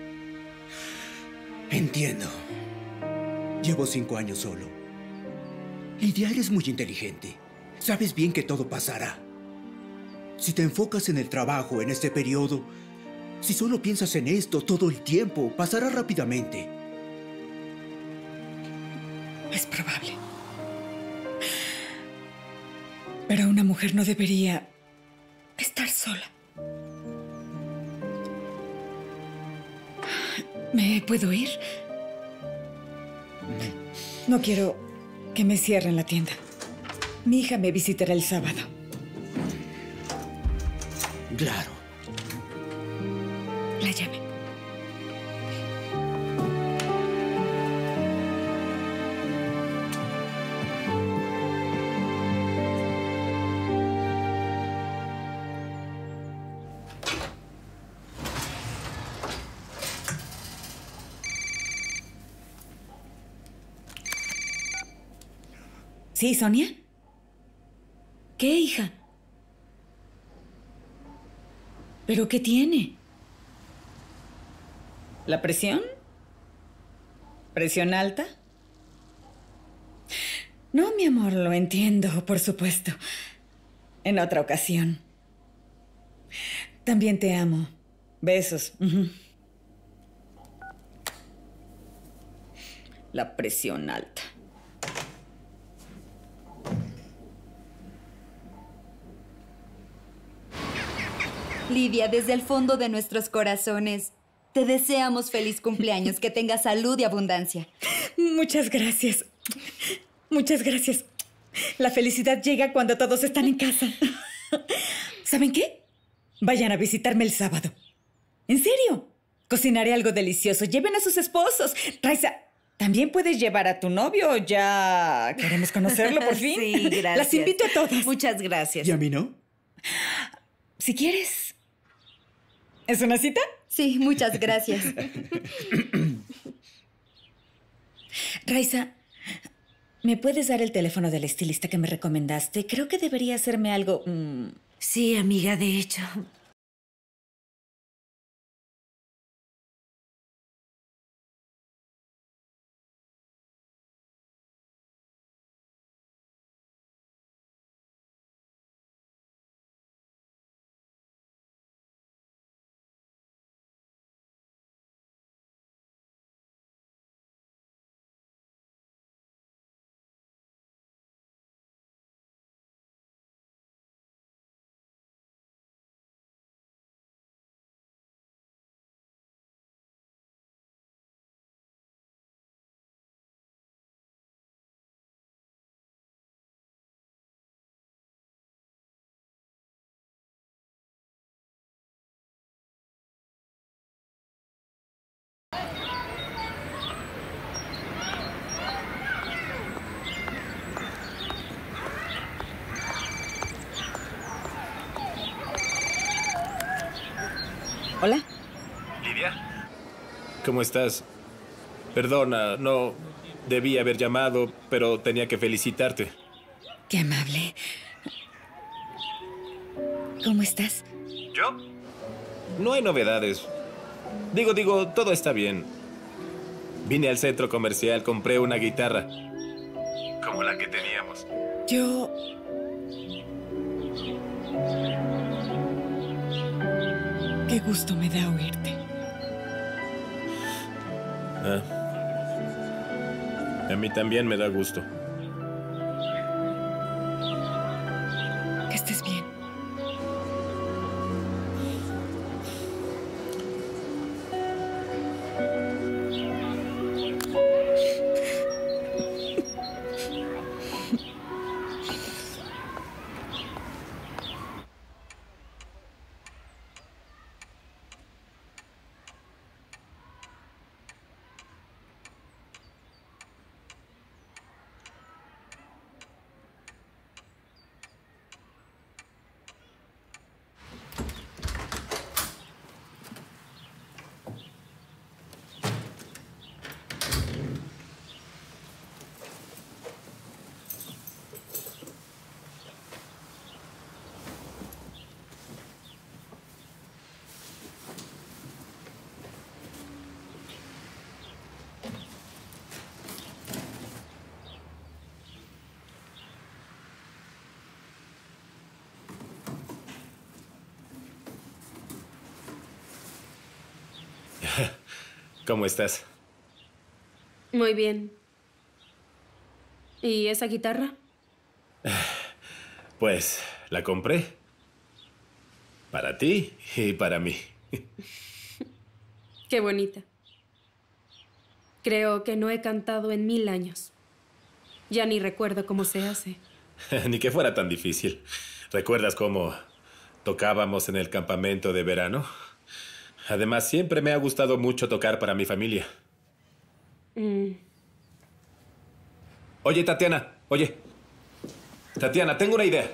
Entiendo. Llevo cinco años solo. Lidia, eres muy inteligente. Sabes bien que todo pasará. Si te enfocas en el trabajo en este periodo, si solo piensas en esto todo el tiempo, pasará rápidamente. Es probable. Pero una mujer no debería estar sola. ¿Me puedo ir? No quiero que me cierren la tienda. Mi hija me visitará el sábado. Claro. La llave. ¿Sí, Sonia? ¿Qué, hija? ¿Pero qué tiene? ¿La presión? ¿Presión alta? No, mi amor, lo entiendo, por supuesto. En otra ocasión. También te amo. Besos. Ujú. La presión alta. Lidia, desde el fondo de nuestros corazones, te deseamos feliz cumpleaños, que tengas salud y abundancia. Muchas gracias. Muchas gracias. La felicidad llega cuando todos están en casa. ¿Saben qué? Vayan a visitarme el sábado. ¿En serio? Cocinaré algo delicioso. Lleven a sus esposos. Raiza, también puedes llevar a tu novio. Ya queremos conocerlo por fin. Sí, gracias. Las invito a todas. Muchas gracias. ¿Y a mí no? Si quieres. ¿Es una cita? Sí, muchas gracias. Raiza, ¿me puedes dar el teléfono del estilista que me recomendaste? Creo que debería hacerme algo... Mmm... Sí, amiga, de hecho. Hola. ¿Lidia? ¿Cómo estás? Perdona, no debí haber llamado, pero tenía que felicitarte. Qué amable. ¿Cómo estás? ¿Yo? No hay novedades. Digo, digo, todo está bien. Vine al centro comercial, compré una guitarra. Como la que teníamos. Yo... Qué gusto me da oírte. Ah. A mí también me da gusto. Que estés bien. ¿Cómo estás? Muy bien. ¿Y esa guitarra? Pues la compré. Para ti y para mí. Qué bonita. Creo que no he cantado en mil años. Ya ni recuerdo cómo se hace. Ni que fuera tan difícil. ¿Recuerdas cómo tocábamos en el campamento de verano? Además, siempre me ha gustado mucho tocar para mi familia. Mm. Oye, Tatiana, oye. Tatiana, tengo una idea.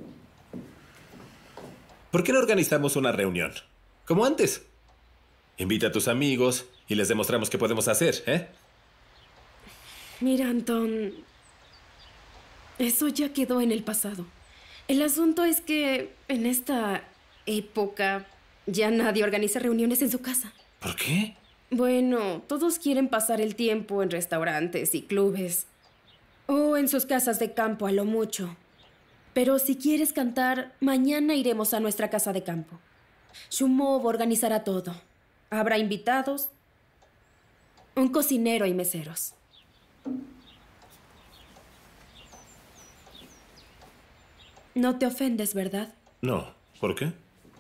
¿Por qué no organizamos una reunión? Como antes. Invita a tus amigos y les demostramos qué podemos hacer, ¿eh? Mira, Antón, eso ya quedó en el pasado. El asunto es que en esta época ya nadie organiza reuniones en su casa. ¿Por qué? Bueno, todos quieren pasar el tiempo en restaurantes y clubes. O en sus casas de campo a lo mucho. Pero si quieres cantar, mañana iremos a nuestra casa de campo. Shumov organizará todo. Habrá invitados, un cocinero y meseros. No te ofendes, ¿verdad? No. ¿Por qué?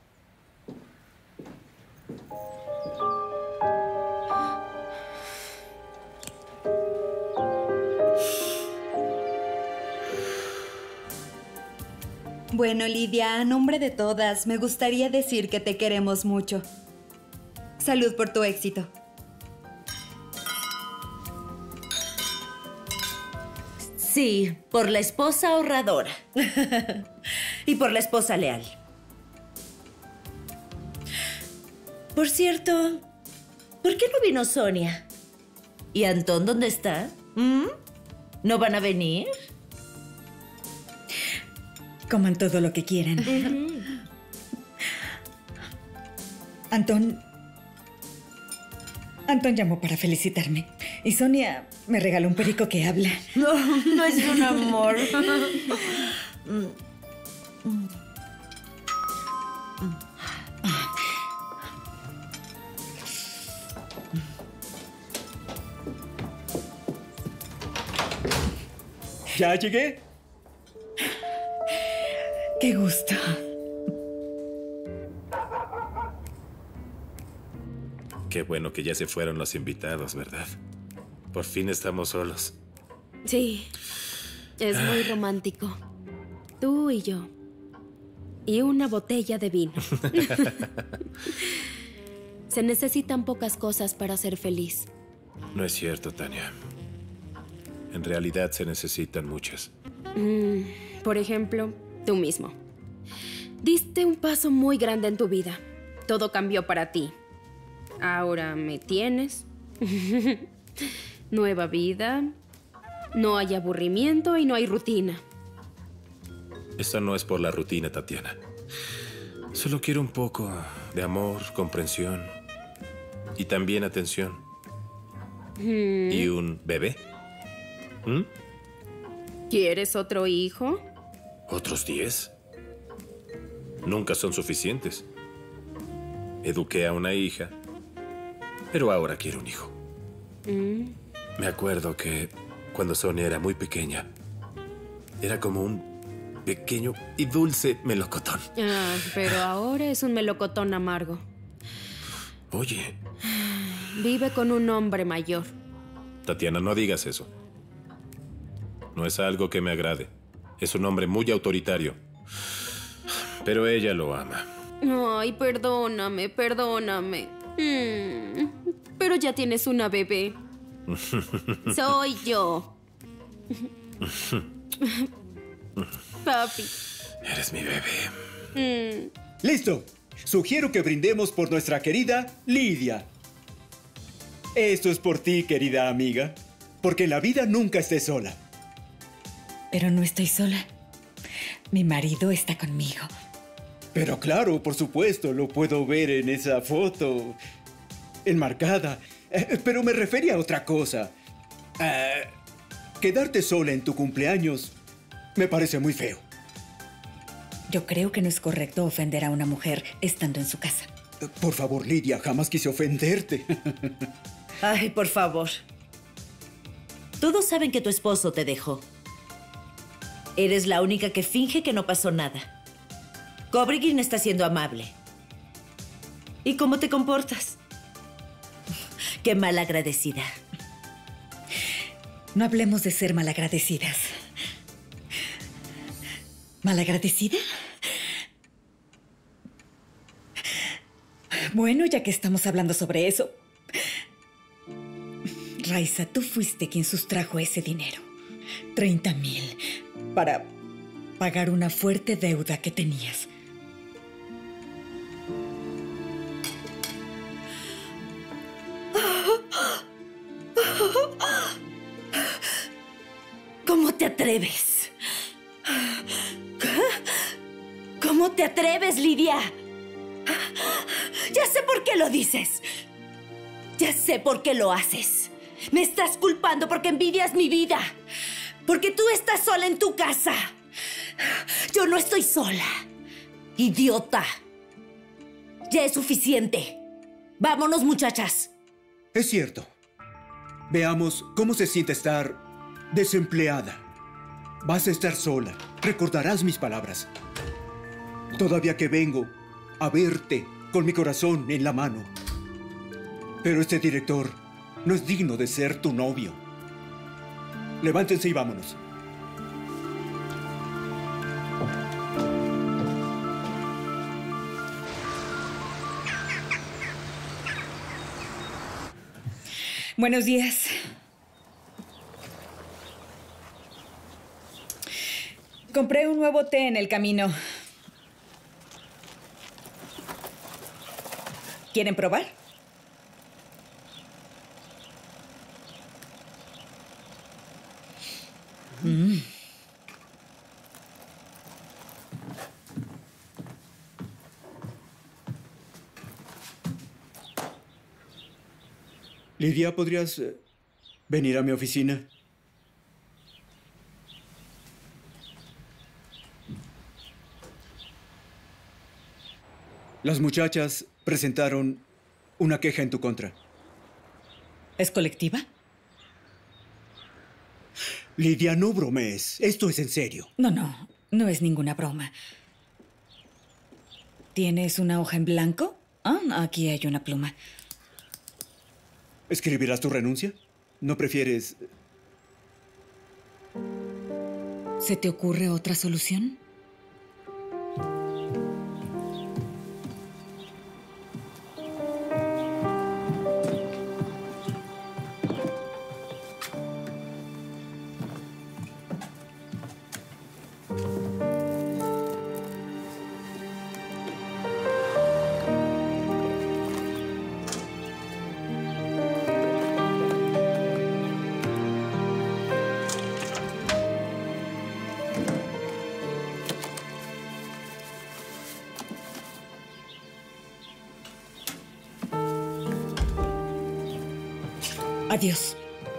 Bueno, Lidia, a nombre de todas, me gustaría decir que te queremos mucho. Salud por tu éxito. Sí, por la esposa ahorradora. Y por la esposa leal. Por cierto, ¿por qué no vino Sonia? ¿Y Antón dónde está? ¿Mm? ¿No van a venir? Coman todo lo que quieran. Uh-huh. Antón... Antón llamó para felicitarme. Y Sonia me regaló un perico que habla. No, no es un amor. ¿Ya llegué? ¡Qué gusto! Qué bueno que ya se fueron los invitados, ¿verdad? Por fin estamos solos. Sí, es muy romántico. Tú y yo. Y una botella de vino. Se necesitan pocas cosas para ser feliz. No es cierto, Tania. En realidad se necesitan muchas. Mm, por ejemplo, tú mismo. Diste un paso muy grande en tu vida. todo cambió para ti. Ahora me tienes. Nueva vida. No hay aburrimiento y no hay rutina. Esta no es por la rutina, Tatiana. Solo quiero un poco de amor, comprensión y también atención. Mm. ¿Y un bebé? ¿Mm? ¿Quieres otro hijo? ¿Otros diez? Nunca son suficientes. Eduqué a una hija, pero ahora quiero un hijo. Mm. Me acuerdo que cuando Sonia era muy pequeña, era como un pequeño y dulce melocotón. Ah, pero ahora es un melocotón amargo. Oye, Vive con un hombre mayor. Tatiana, no digas eso. No es algo que me agrade. Es un hombre muy autoritario. Pero ella lo ama. Ay, perdóname, perdóname. Mm, pero ya tienes una bebé. Soy yo. Papi. Eres mi bebé. Mm. ¡Listo! Sugiero que brindemos por nuestra querida Lidia. Esto es por ti, querida amiga. Porque en la vida nunca estés sola. Pero no estoy sola. Mi marido está conmigo. Pero claro, por supuesto, lo puedo ver en esa foto enmarcada. Eh, pero me refería a otra cosa. Eh, quedarte sola en tu cumpleaños me parece muy feo. Yo creo que no es correcto ofender a una mujer estando en su casa. Por favor, Lidia, jamás quise ofenderte. Ay, por favor. Todos saben que tu esposo te dejó. Eres la única que finge que no pasó nada. Cobrigin está siendo amable. ¿Y cómo te comportas? Qué malagradecida. No hablemos de ser malagradecidas. ¿Malagradecida? Bueno, ya que estamos hablando sobre eso. Raiza, tú fuiste quien sustrajo ese dinero. treinta mil. Para pagar una fuerte deuda que tenías. ¿Cómo te atreves? ¿Cómo te atreves, Lidia? Ya sé por qué lo dices. Ya sé por qué lo haces. Me estás culpando porque envidias mi vida. Porque tú estás sola en tu casa. Yo no estoy sola. Idiota. Ya es suficiente. Vámonos, muchachas. Es cierto. Veamos cómo se siente estar desempleada. Vas a estar sola. Recordarás mis palabras. Todavía que vengo a verte con mi corazón en la mano. Pero este director no es digno de ser tu novio. Levántense y vámonos. Buenos días. Compré un nuevo té en el camino. ¿Quieren probar? Mm. Lidia, ¿podrías eh, venir a mi oficina? Las muchachas presentaron una queja en tu contra. ¿Es colectiva? Lidia, no bromees. Esto es en serio. No, no. No es ninguna broma. ¿Tienes una hoja en blanco? Ah, aquí hay una pluma. ¿Escribirás tu renuncia? ¿No prefieres...? ¿Se te ocurre otra solución? Adiós.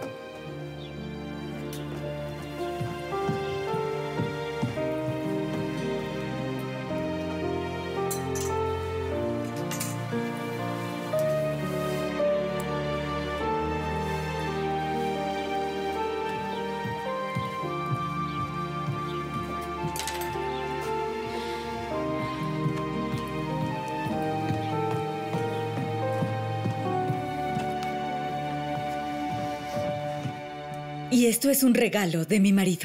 Y esto es un regalo de mi marido.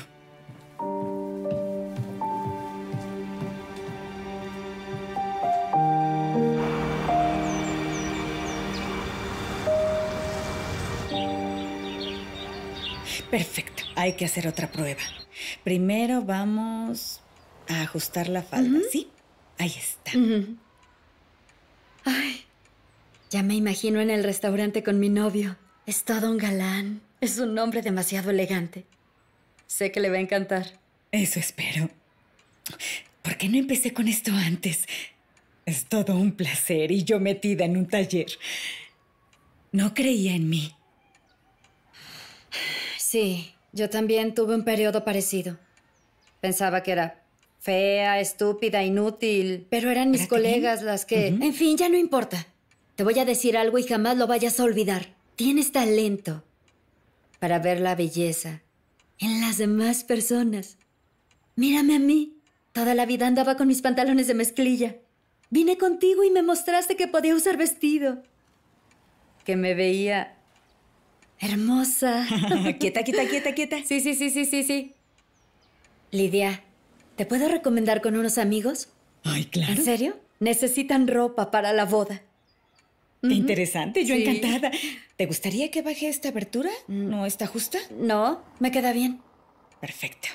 Perfecto. Hay que hacer otra prueba. Primero vamos a ajustar la falda, uh-huh. ¿Sí? Ahí está. Uh-huh. Ay, ya me imagino en el restaurante con mi novio. Es todo un galán. Es un hombre demasiado elegante. Sé que le va a encantar. Eso espero. ¿Por qué no empecé con esto antes? Es todo un placer y yo metida en un taller. No creía en mí. Sí, yo también tuve un periodo parecido. Pensaba que era fea, estúpida, inútil. Pero eran mis colegas las que... Uh-huh. En fin, ya no importa. Te voy a decir algo y jamás lo vayas a olvidar. Tienes talento para ver la belleza en las demás personas. Mírame a mí. Toda la vida andaba con mis pantalones de mezclilla. Vine contigo y me mostraste que podía usar vestido. Que me veía hermosa. Quieta, quieta, quieta, quieta. Sí, sí, sí, sí, sí, sí. Lidia, ¿te puedo recomendar con unos amigos? Ay, claro. ¿En serio? Necesitan ropa para la boda. Qué interesante, yo sí. Encantada. ¿Te gustaría que baje esta abertura? ¿No está justa? No, me queda bien. Perfecto.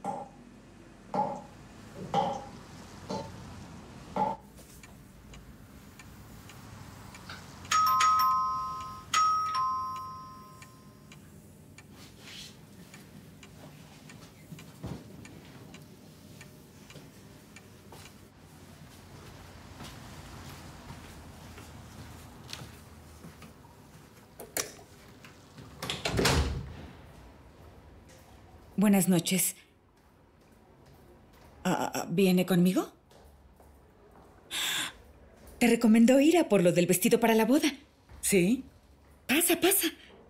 Buenas noches. Uh, ¿Viene conmigo? Te recomendó ir a por lo del vestido para la boda. ¿Sí? Pasa, pasa.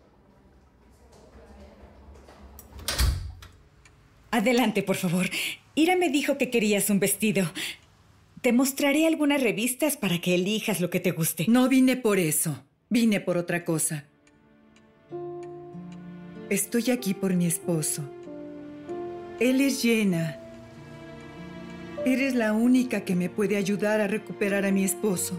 Adelante, por favor. Ira me dijo que querías un vestido. Te mostraré algunas revistas para que elijas lo que te guste. No vine por eso. Vine por otra cosa. Estoy aquí por mi esposo. Él es Jenna. Eres la única que me puede ayudar a recuperar a mi esposo.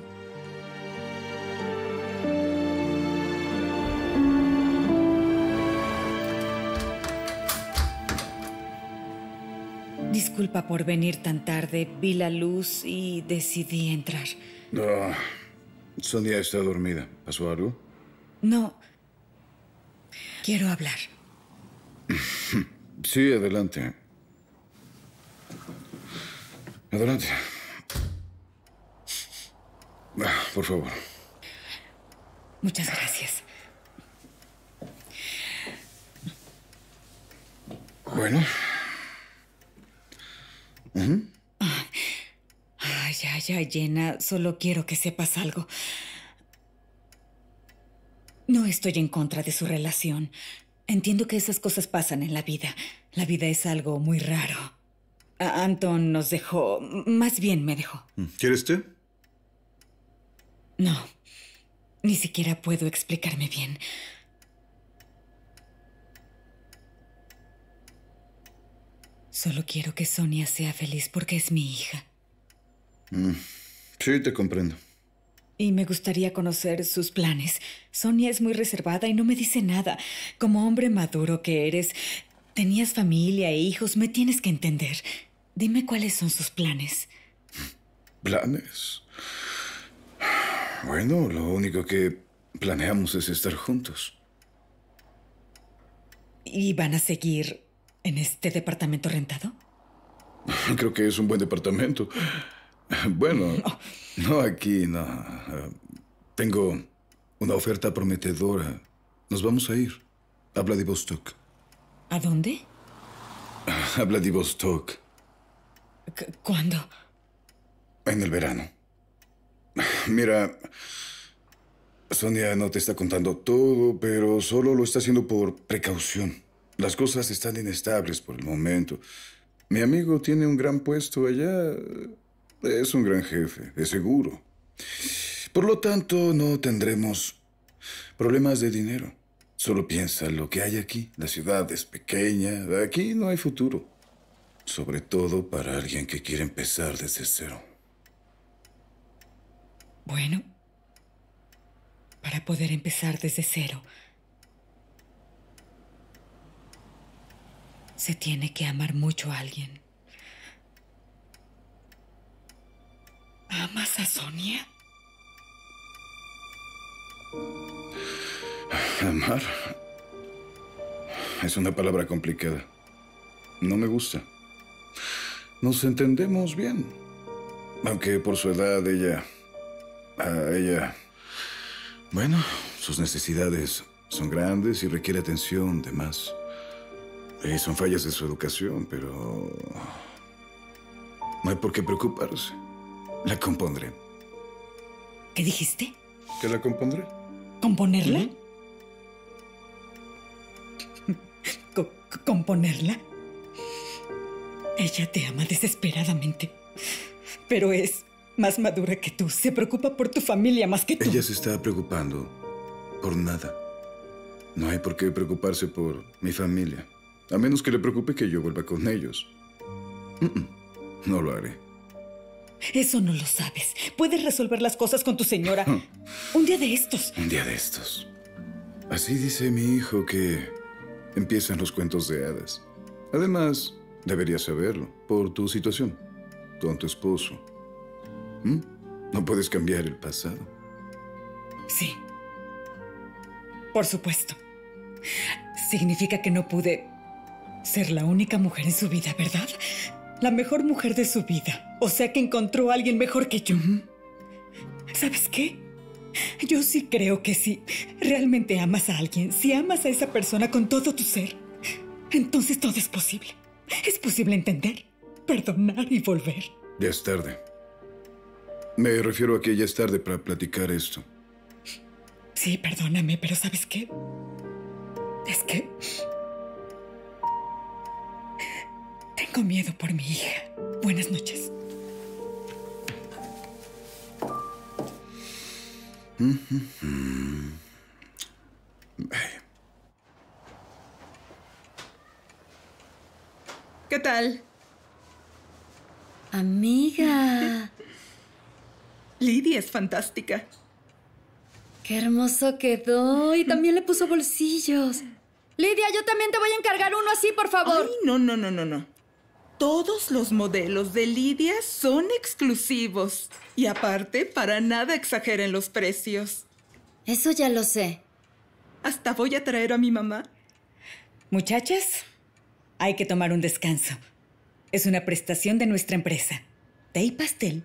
Disculpa por venir tan tarde. Vi la luz y decidí entrar. No. Sonia está dormida. ¿Pasó algo? No. Quiero hablar. Sí, adelante. Adelante. Ah, por favor. Muchas gracias. Bueno. Uh-huh. Ay, ya, ya, Jenna. Solo quiero que sepas algo. No estoy en contra de su relación. Entiendo que esas cosas pasan en la vida. La vida es algo muy raro. A Anton nos dejó... Más bien me dejó. ¿Quieres té? No. Ni siquiera puedo explicarme bien. Solo quiero que Sonia sea feliz porque es mi hija. Mm. Sí, te comprendo. Y me gustaría conocer sus planes. Sonia es muy reservada y no me dice nada. Como hombre maduro que eres, tenías familia e hijos, me tienes que entender. Dime cuáles son sus planes. ¿Planes? Bueno, lo único que planeamos es estar juntos. ¿Y van a seguir en este departamento rentado? Creo que es un buen departamento. Bueno, no, no aquí, no. Tengo una oferta prometedora Nos vamos a ir a Vladivostok. ¿A dónde? A Vladivostok. ¿Cuándo? En el verano. Mira, Sonia no te está contando todo, pero solo lo está haciendo por precaución. Las cosas están inestables por el momento. Mi amigo tiene un gran puesto allá. Es un gran jefe, es seguro. Por lo tanto, no tendremos problemas de dinero. Solo piensa lo que hay aquí. La ciudad es pequeña. Aquí no hay futuro. Sobre todo para alguien que quiere empezar desde cero. Bueno, para poder empezar desde cero, se tiene que amar mucho a alguien. ¿Amas a Sonia? Amar es una palabra complicada. No me gusta. Nos entendemos bien. Aunque por su edad ella... A ella... Bueno, sus necesidades son grandes y requiere atención de más. Y son fallas de su educación, pero... No hay por qué preocuparse. La compondré. ¿Qué dijiste? ¿Que la compondré? ¿Componerla? ¿Mm? Co- ¿Componerla? Ella te ama desesperadamente, pero es más madura que tú. Se preocupa por tu familia más que tú. Ella se está preocupando por nada. No hay por qué preocuparse por mi familia, a menos que le preocupe que yo vuelva con ellos. Mm-mm, no lo haré. Eso no lo sabes. Puedes resolver las cosas con tu señora. Un día de estos. Un día de estos. Así dice mi hijo que empiezan los cuentos de hadas. Además, deberías saberlo por tu situación con tu esposo. ¿Mm? No puedes cambiar el pasado. Sí. Por supuesto. Significa que no pude ser la única mujer en su vida, ¿verdad? La mejor mujer de su vida. O sea que encontró a alguien mejor que yo. ¿Sabes qué? Yo sí creo que si realmente amas a alguien, si amas a esa persona con todo tu ser, entonces todo es posible. Es posible entender, perdonar y volver. Ya es tarde. Me refiero a que ya es tarde para platicar esto. Sí, perdóname, pero ¿sabes qué? Es que... tengo miedo por mi hija. Buenas noches. ¿Qué tal? Amiga. Lidia es fantástica. Qué hermoso quedó. Y también le puso bolsillos. Lidia, yo también te voy a encargar uno así, por favor. Ay, no, no, no, no, no. Todos los modelos de Lidia son exclusivos. Y aparte, para nada exageren los precios. Eso ya lo sé. Hasta voy a traer a mi mamá. Muchachas, hay que tomar un descanso. Es una prestación de nuestra empresa. Té y pastel.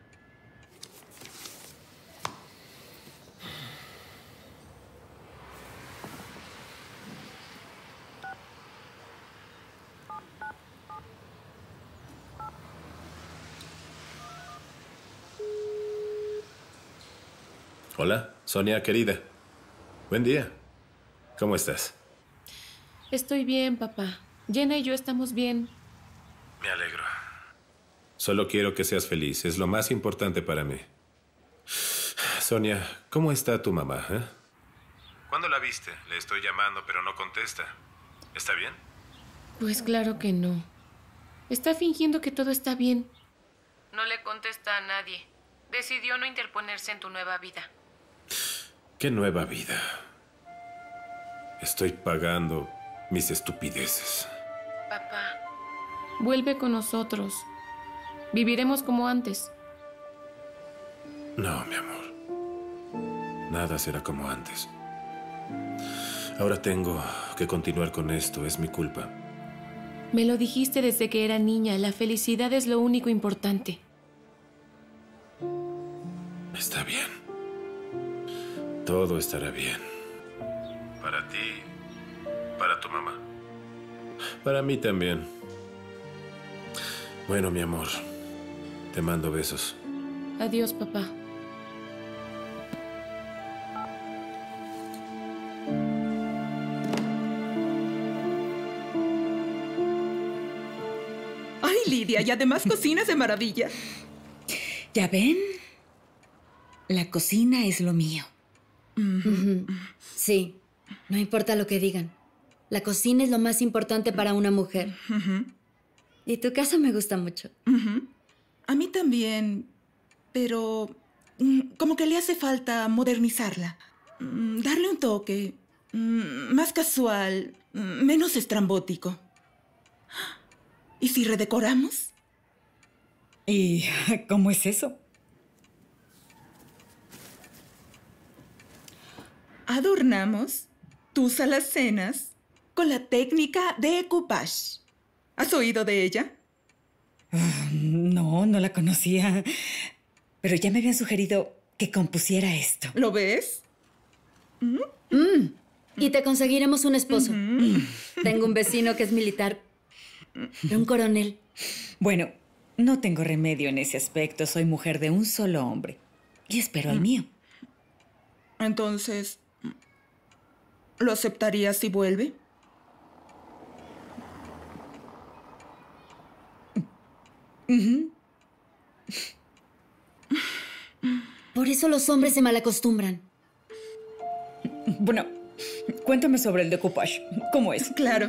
Hola, Sonia, querida. Buen día. ¿Cómo estás? Estoy bien, papá. Jenna y yo estamos bien. Me alegro. Solo quiero que seas feliz. Es lo más importante para mí. Sonia, ¿cómo está tu mamá? ¿Eh? ¿Cuándo la viste? Le estoy llamando, pero no contesta. ¿Está bien? Pues claro que no. Está fingiendo que todo está bien. No le contesta a nadie. Decidió no interponerse en tu nueva vida. ¿Qué nueva vida? Estoy pagando mis estupideces. Papá, vuelve con nosotros. Viviremos como antes. No, mi amor. Nada será como antes. Ahora tengo que continuar con esto. Es mi culpa. Me lo dijiste desde que era niña. La felicidad es lo único importante. Está bien. Todo estará bien. Para ti, para tu mamá. Para mí también. Bueno, mi amor, te mando besos. Adiós, papá. Ay, Lidia, y además cocinas de maravilla. ¿Ya ven? La cocina es lo mío. Ujú. Sí, no importa lo que digan. La cocina es lo más importante para una mujer. Ujú. Y tu casa me gusta mucho. Ujú. A mí también, pero mm, como que le hace falta modernizarla. Mm, Darle un toque mm, más casual, mm, menos estrambótico. ¿Y si redecoramos? ¿Y cómo es eso? Adornamos tus alacenas con la técnica de decoupage. ¿Has oído de ella? Ah, no, no la conocía. Pero ya me habían sugerido que compusiera esto. ¿Lo ves? Mm. Y te conseguiremos un esposo. Tengo un vecino que es militar. Un coronel. Bueno, no tengo remedio en ese aspecto. Soy mujer de un solo hombre. Y espero al mío. Entonces, ¿lo aceptarías si vuelve? Ujú. Por eso los hombres se malacostumbran. Bueno, cuéntame sobre el decoupage. ¿Cómo es? Claro.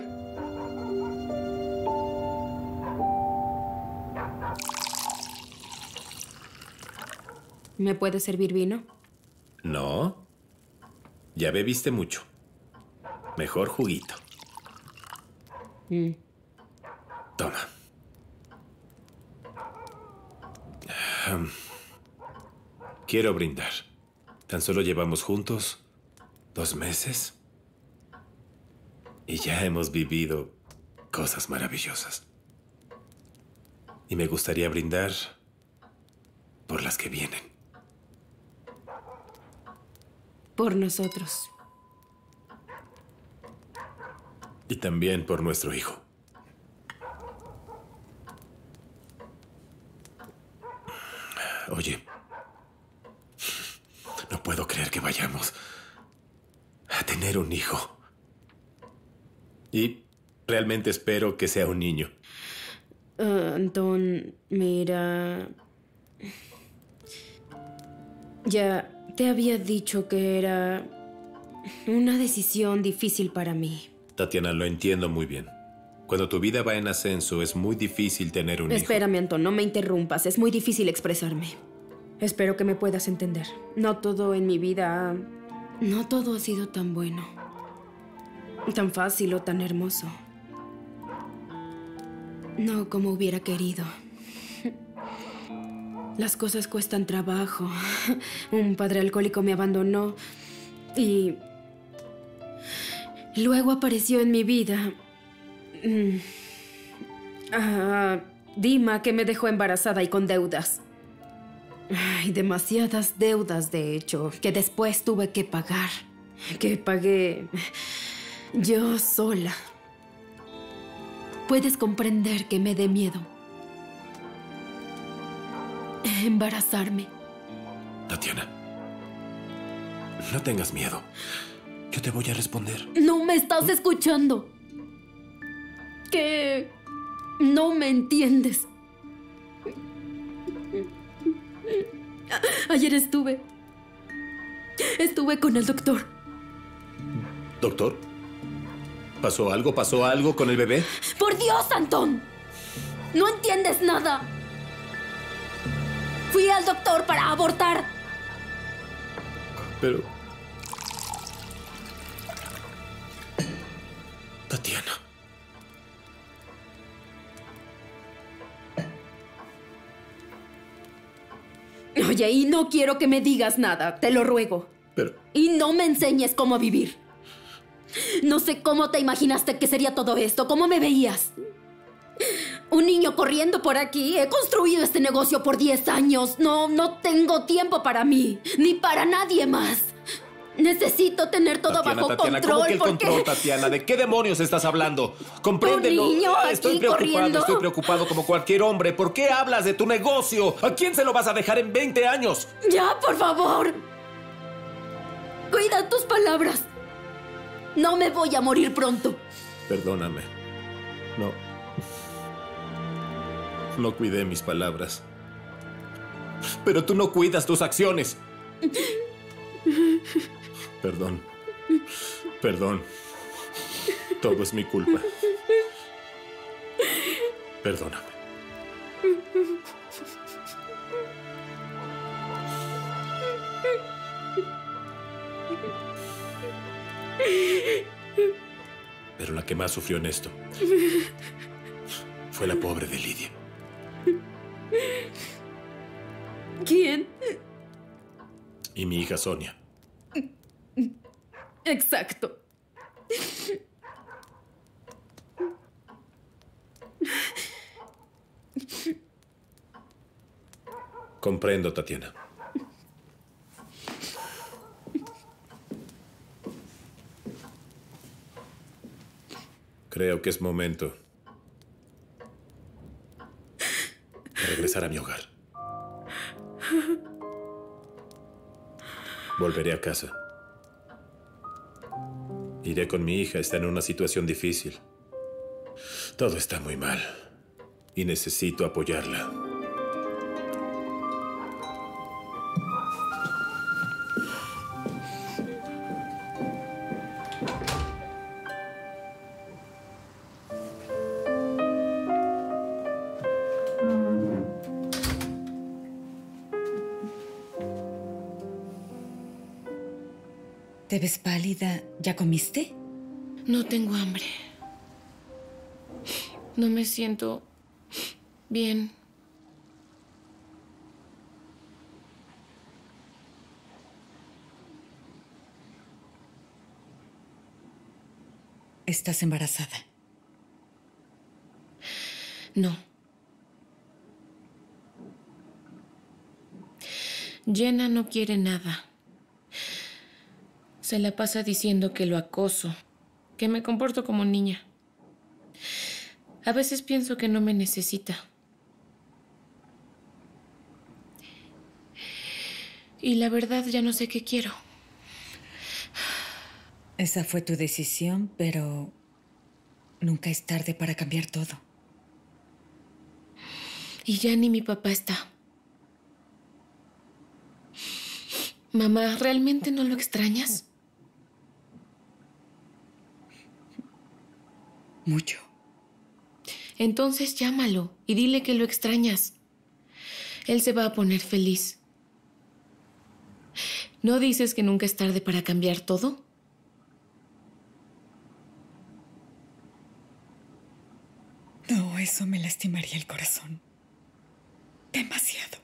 ¿Me puede servir vino? No. Ya bebiste mucho. Mejor juguito. Mm. Toma. Um, quiero brindar. Tan solo llevamos juntos dos meses. Y ya hemos vivido cosas maravillosas. Y me gustaría brindar por las que vienen. Por nosotros. Y también por nuestro hijo. Oye, no puedo creer que vayamos a tener un hijo. Y realmente espero que sea un niño. Uh, Antón, mira... Ya te había dicho que era una decisión difícil para mí. Tatiana, lo entiendo muy bien. Cuando tu vida va en ascenso, es muy difícil tener un hijo. Espérame, Antón, no me interrumpas. Es muy difícil expresarme. Espero que me puedas entender. No todo en mi vida... No todo ha sido tan bueno. Tan fácil o tan hermoso. No como hubiera querido. Las cosas cuestan trabajo. Un padre alcohólico me abandonó. Y... luego apareció en mi vida... Mm. Ah, Dima, que me dejó embarazada y con deudas. Ay, demasiadas deudas, de hecho, que después tuve que pagar. Que pagué yo sola. Puedes comprender que me dé miedo embarazarme. Tatiana, no tengas miedo. Yo te voy a responder. No me estás escuchando. Que no me entiendes. Ayer estuve... Estuve con el doctor. ¿Doctor? ¿Pasó algo? ¿Pasó algo con el bebé? ¡Por Dios, Antón! No entiendes nada. Fui al doctor para abortar. Pero... Tatiana... Oye, y no quiero que me digas nada, te lo ruego. Pero... Y no me enseñes cómo vivir. No sé cómo te imaginaste que sería todo esto, cómo me veías. Un niño corriendo por aquí. He construido este negocio por diez años. No, no tengo tiempo para mí, ni para nadie más. Necesito tener todo Tatiana, bajo Tatiana, control. ¿cómo que el porque... control, Tatiana? ¿De qué demonios estás hablando? Compréndelo. Un niño Estoy aquí preocupado, corriendo. estoy preocupado como cualquier hombre. ¿Por qué hablas de tu negocio? ¿A quién se lo vas a dejar en veinte años? Ya, por favor. Cuida tus palabras. No me voy a morir pronto. Perdóname. No. No cuidé mis palabras. Pero tú no cuidas tus acciones. Perdón. Perdón. Todo es mi culpa. Perdóname. Pero la que más sufrió en esto fue la pobre de Lidia. ¿Quién? Y mi hija Sonia. Exacto. Comprendo, Tatiana. Creo que es momento de regresar a mi hogar. Volveré a casa. Iré con mi hija. Está en una situación difícil. Todo está muy mal. Y necesito apoyarla. ¿Te ves pálida? ¿Ya comiste? No tengo hambre. No me siento bien. ¿Estás embarazada? No. Jenna no quiere nada. Se la pasa diciendo que lo acoso, que me comporto como niña. A veces pienso que no me necesita. Y la verdad ya no sé qué quiero. Esa fue tu decisión, pero nunca es tarde para cambiar todo. Y ya ni mi papá está. Mamá, ¿realmente no lo extrañas? Mucho. Entonces llámalo y dile que lo extrañas. Él se va a poner feliz. ¿No dices que nunca es tarde para cambiar todo? No, eso me lastimaría el corazón. Demasiado.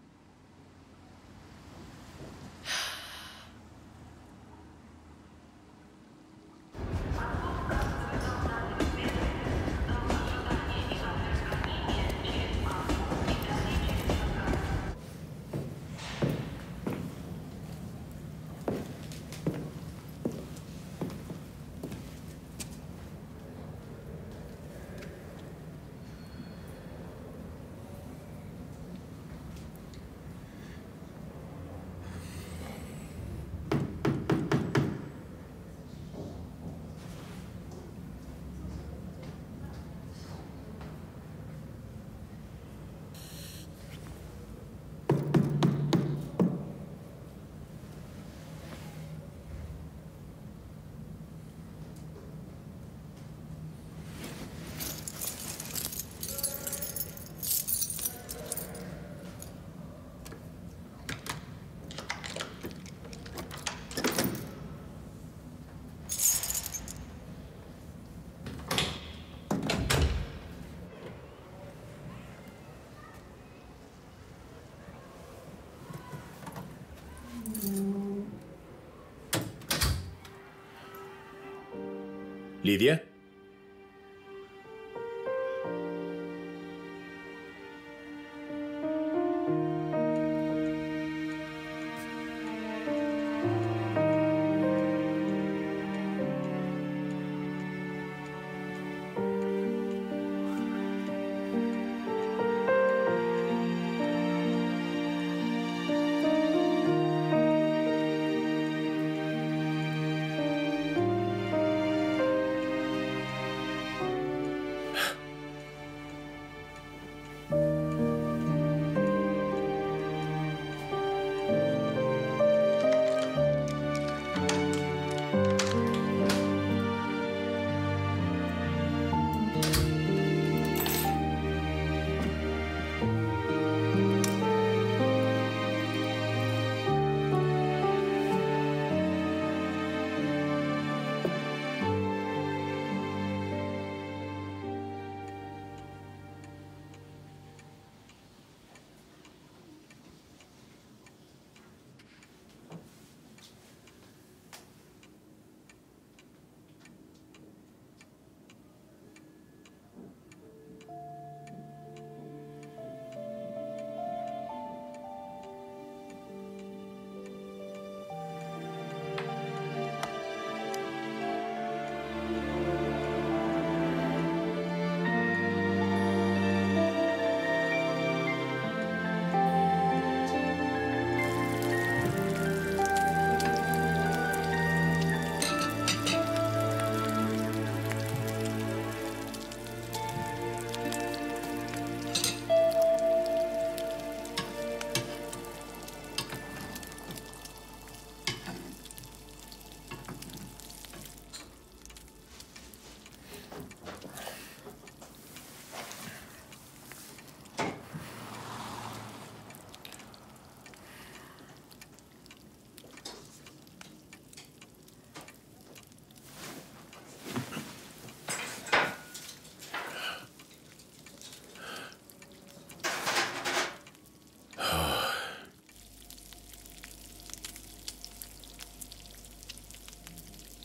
¿Lidia?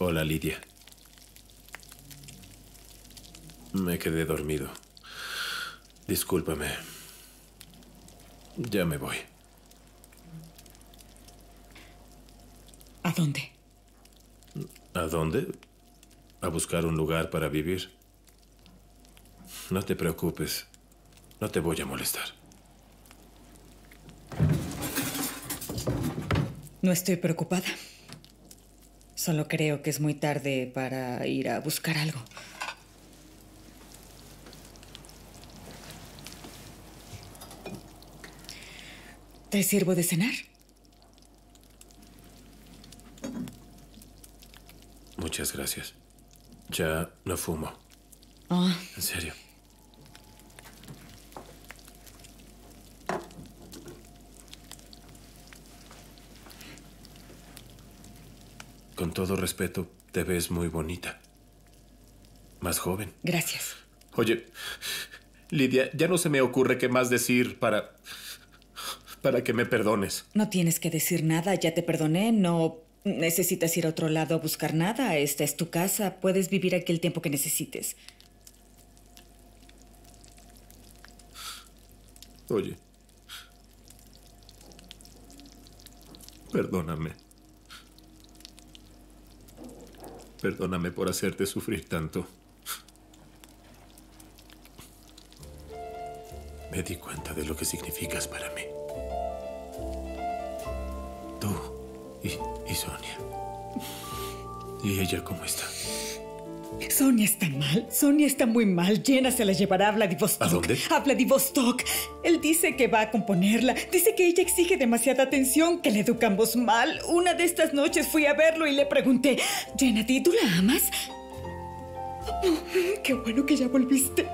Hola, Lidia. Me quedé dormido. Discúlpame. Ya me voy. ¿A dónde? ¿A dónde? A buscar un lugar para vivir. No te preocupes. No te voy a molestar. No estoy preocupada. Solo creo que es muy tarde para ir a buscar algo. ¿Te sirvo de cenar? Muchas gracias. Ya no fumo. Ah. En serio. Con todo respeto, te ves muy bonita. Más joven. Gracias. Oye, Lidia, ya no se me ocurre qué más decir para... para que me perdones. No tienes que decir nada, ya te perdoné, no necesitas ir a otro lado a buscar nada. Esta es tu casa, puedes vivir aquí el tiempo que necesites. Oye, perdóname. Perdóname por hacerte sufrir tanto. Me di cuenta de lo que significas para mí. Tú y, y Sonia. ¿Y ella cómo está? Sonia está mal, Sonia está muy mal. Jenna se la llevará a Vladivostok. ¿A dónde? A Vladivostok. Él dice que va a componerla. Dice que ella exige demasiada atención, que la educamos mal. Una de estas noches fui a verlo y le pregunté, Jenna, ¿tú la amas? Oh, qué bueno que ya volviste.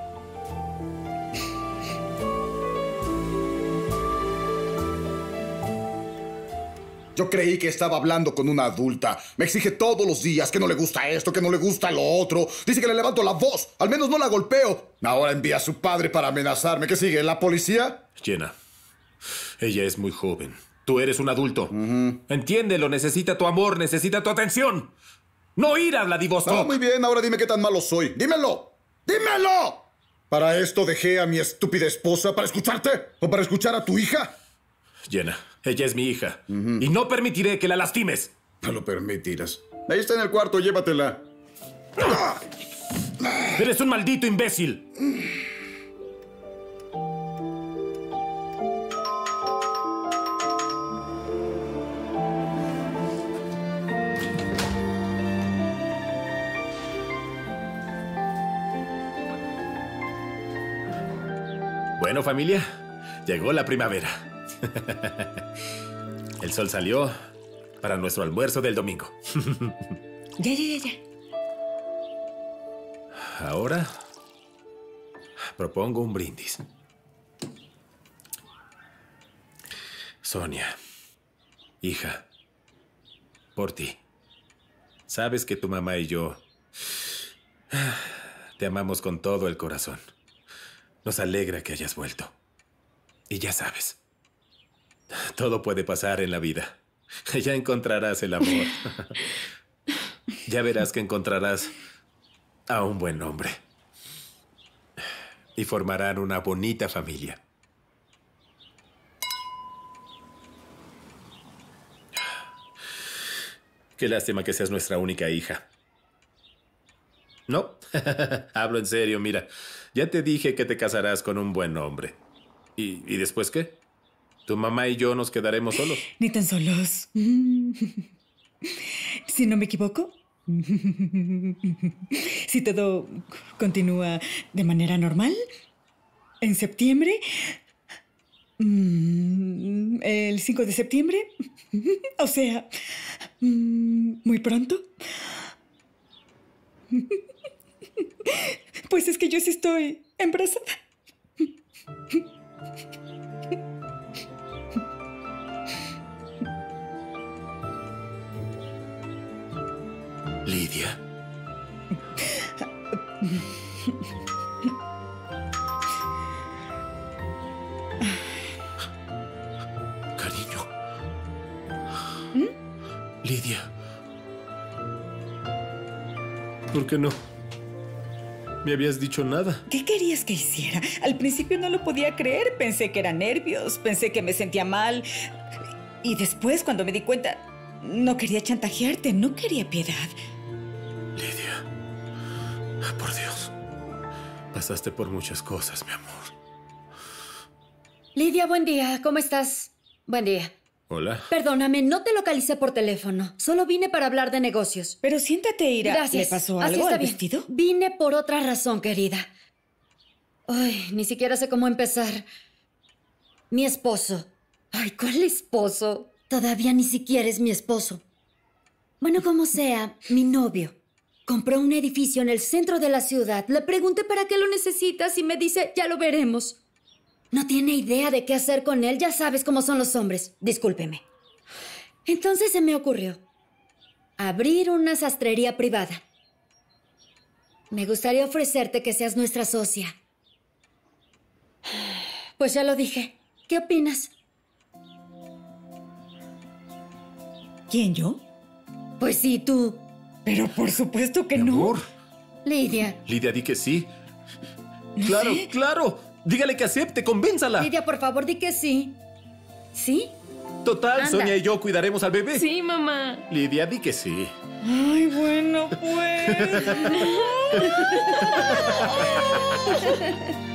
Yo creí que estaba hablando con una adulta. Me exige todos los días que no le gusta esto, que no le gusta lo otro. Dice que le levanto la voz. Al menos no la golpeo. Ahora envía a su padre para amenazarme. ¿Qué sigue? ¿La policía? Jenna, ella es muy joven. Tú eres un adulto. Uh-huh. Entiéndelo, necesita tu amor, necesita tu atención. No ir a Vladivostok. No, muy bien, ahora dime qué tan malo soy. ¡Dímelo! ¡Dímelo! ¿Para esto dejé a mi estúpida esposa? ¿Para escucharte? ¿O para escuchar a tu hija? Jenna, ella es mi hija. Uh-huh. Y no permitiré que la lastimes. No lo permitirás. Ahí está en el cuarto, llévatela. Eres un maldito imbécil. Bueno, familia, llegó la primavera. El sol salió para nuestro almuerzo del domingo. Ya, ya, ya, ya. Ahora propongo un brindis. Sonia, hija, por ti. Sabes que tu mamá y yo te amamos con todo el corazón. Nos alegra que hayas vuelto. Y ya sabes, todo puede pasar en la vida. Ya encontrarás el amor. Ya verás que encontrarás a un buen hombre. Y formarán una bonita familia. Qué lástima que seas nuestra única hija. ¿No? Hablo en serio, mira. Ya te dije que te casarás con un buen hombre. ¿Y, y después qué? Tu mamá y yo nos quedaremos solos. Ni tan solos. Si no me equivoco, si todo continúa de manera normal, en septiembre, el cinco de septiembre, o sea, muy pronto. Pues es que yo sí estoy embarazada. Lidia. Cariño. ¿Mm? Lidia. ¿Por qué no? ¿Me habías dicho nada? ¿Qué querías que hiciera? Al principio no lo podía creer. Pensé que eran nervios, pensé que me sentía mal. Y después, cuando me di cuenta, no quería chantajearte, no quería piedad. Lidia, por Dios, pasaste por muchas cosas, mi amor. Lidia, buen día. ¿Cómo estás? Buen día. Hola. Perdóname, no te localicé por teléfono. Solo vine para hablar de negocios. Pero siéntate, Ira. Gracias. ¿Le pasó Así algo está al bien. vestido? Vine por otra razón, querida. Ay, ni siquiera sé cómo empezar. Mi esposo. Ay, ¿cuál esposo? Todavía ni siquiera es mi esposo. Bueno, como sea, mi novio compró un edificio en el centro de la ciudad. Le pregunté para qué lo necesitas y me dice, ya lo veremos. No tiene idea de qué hacer con él. Ya sabes cómo son los hombres. Discúlpeme. Entonces se me ocurrió abrir una sastrería privada. Me gustaría ofrecerte que seas nuestra socia. Pues ya lo dije. ¿Qué opinas? ¿Quién, yo? Pues sí, tú. Pero por supuesto que mi no. Amor. Lidia. Lidia, di que sí. Claro, sé. claro. Dígale que acepte, convénzala. Lidia, por favor, di que sí. ¿Sí? Total, Anda. Sonia y yo cuidaremos al bebé. Sí, mamá. Lidia, di que sí. Ay, bueno, pues.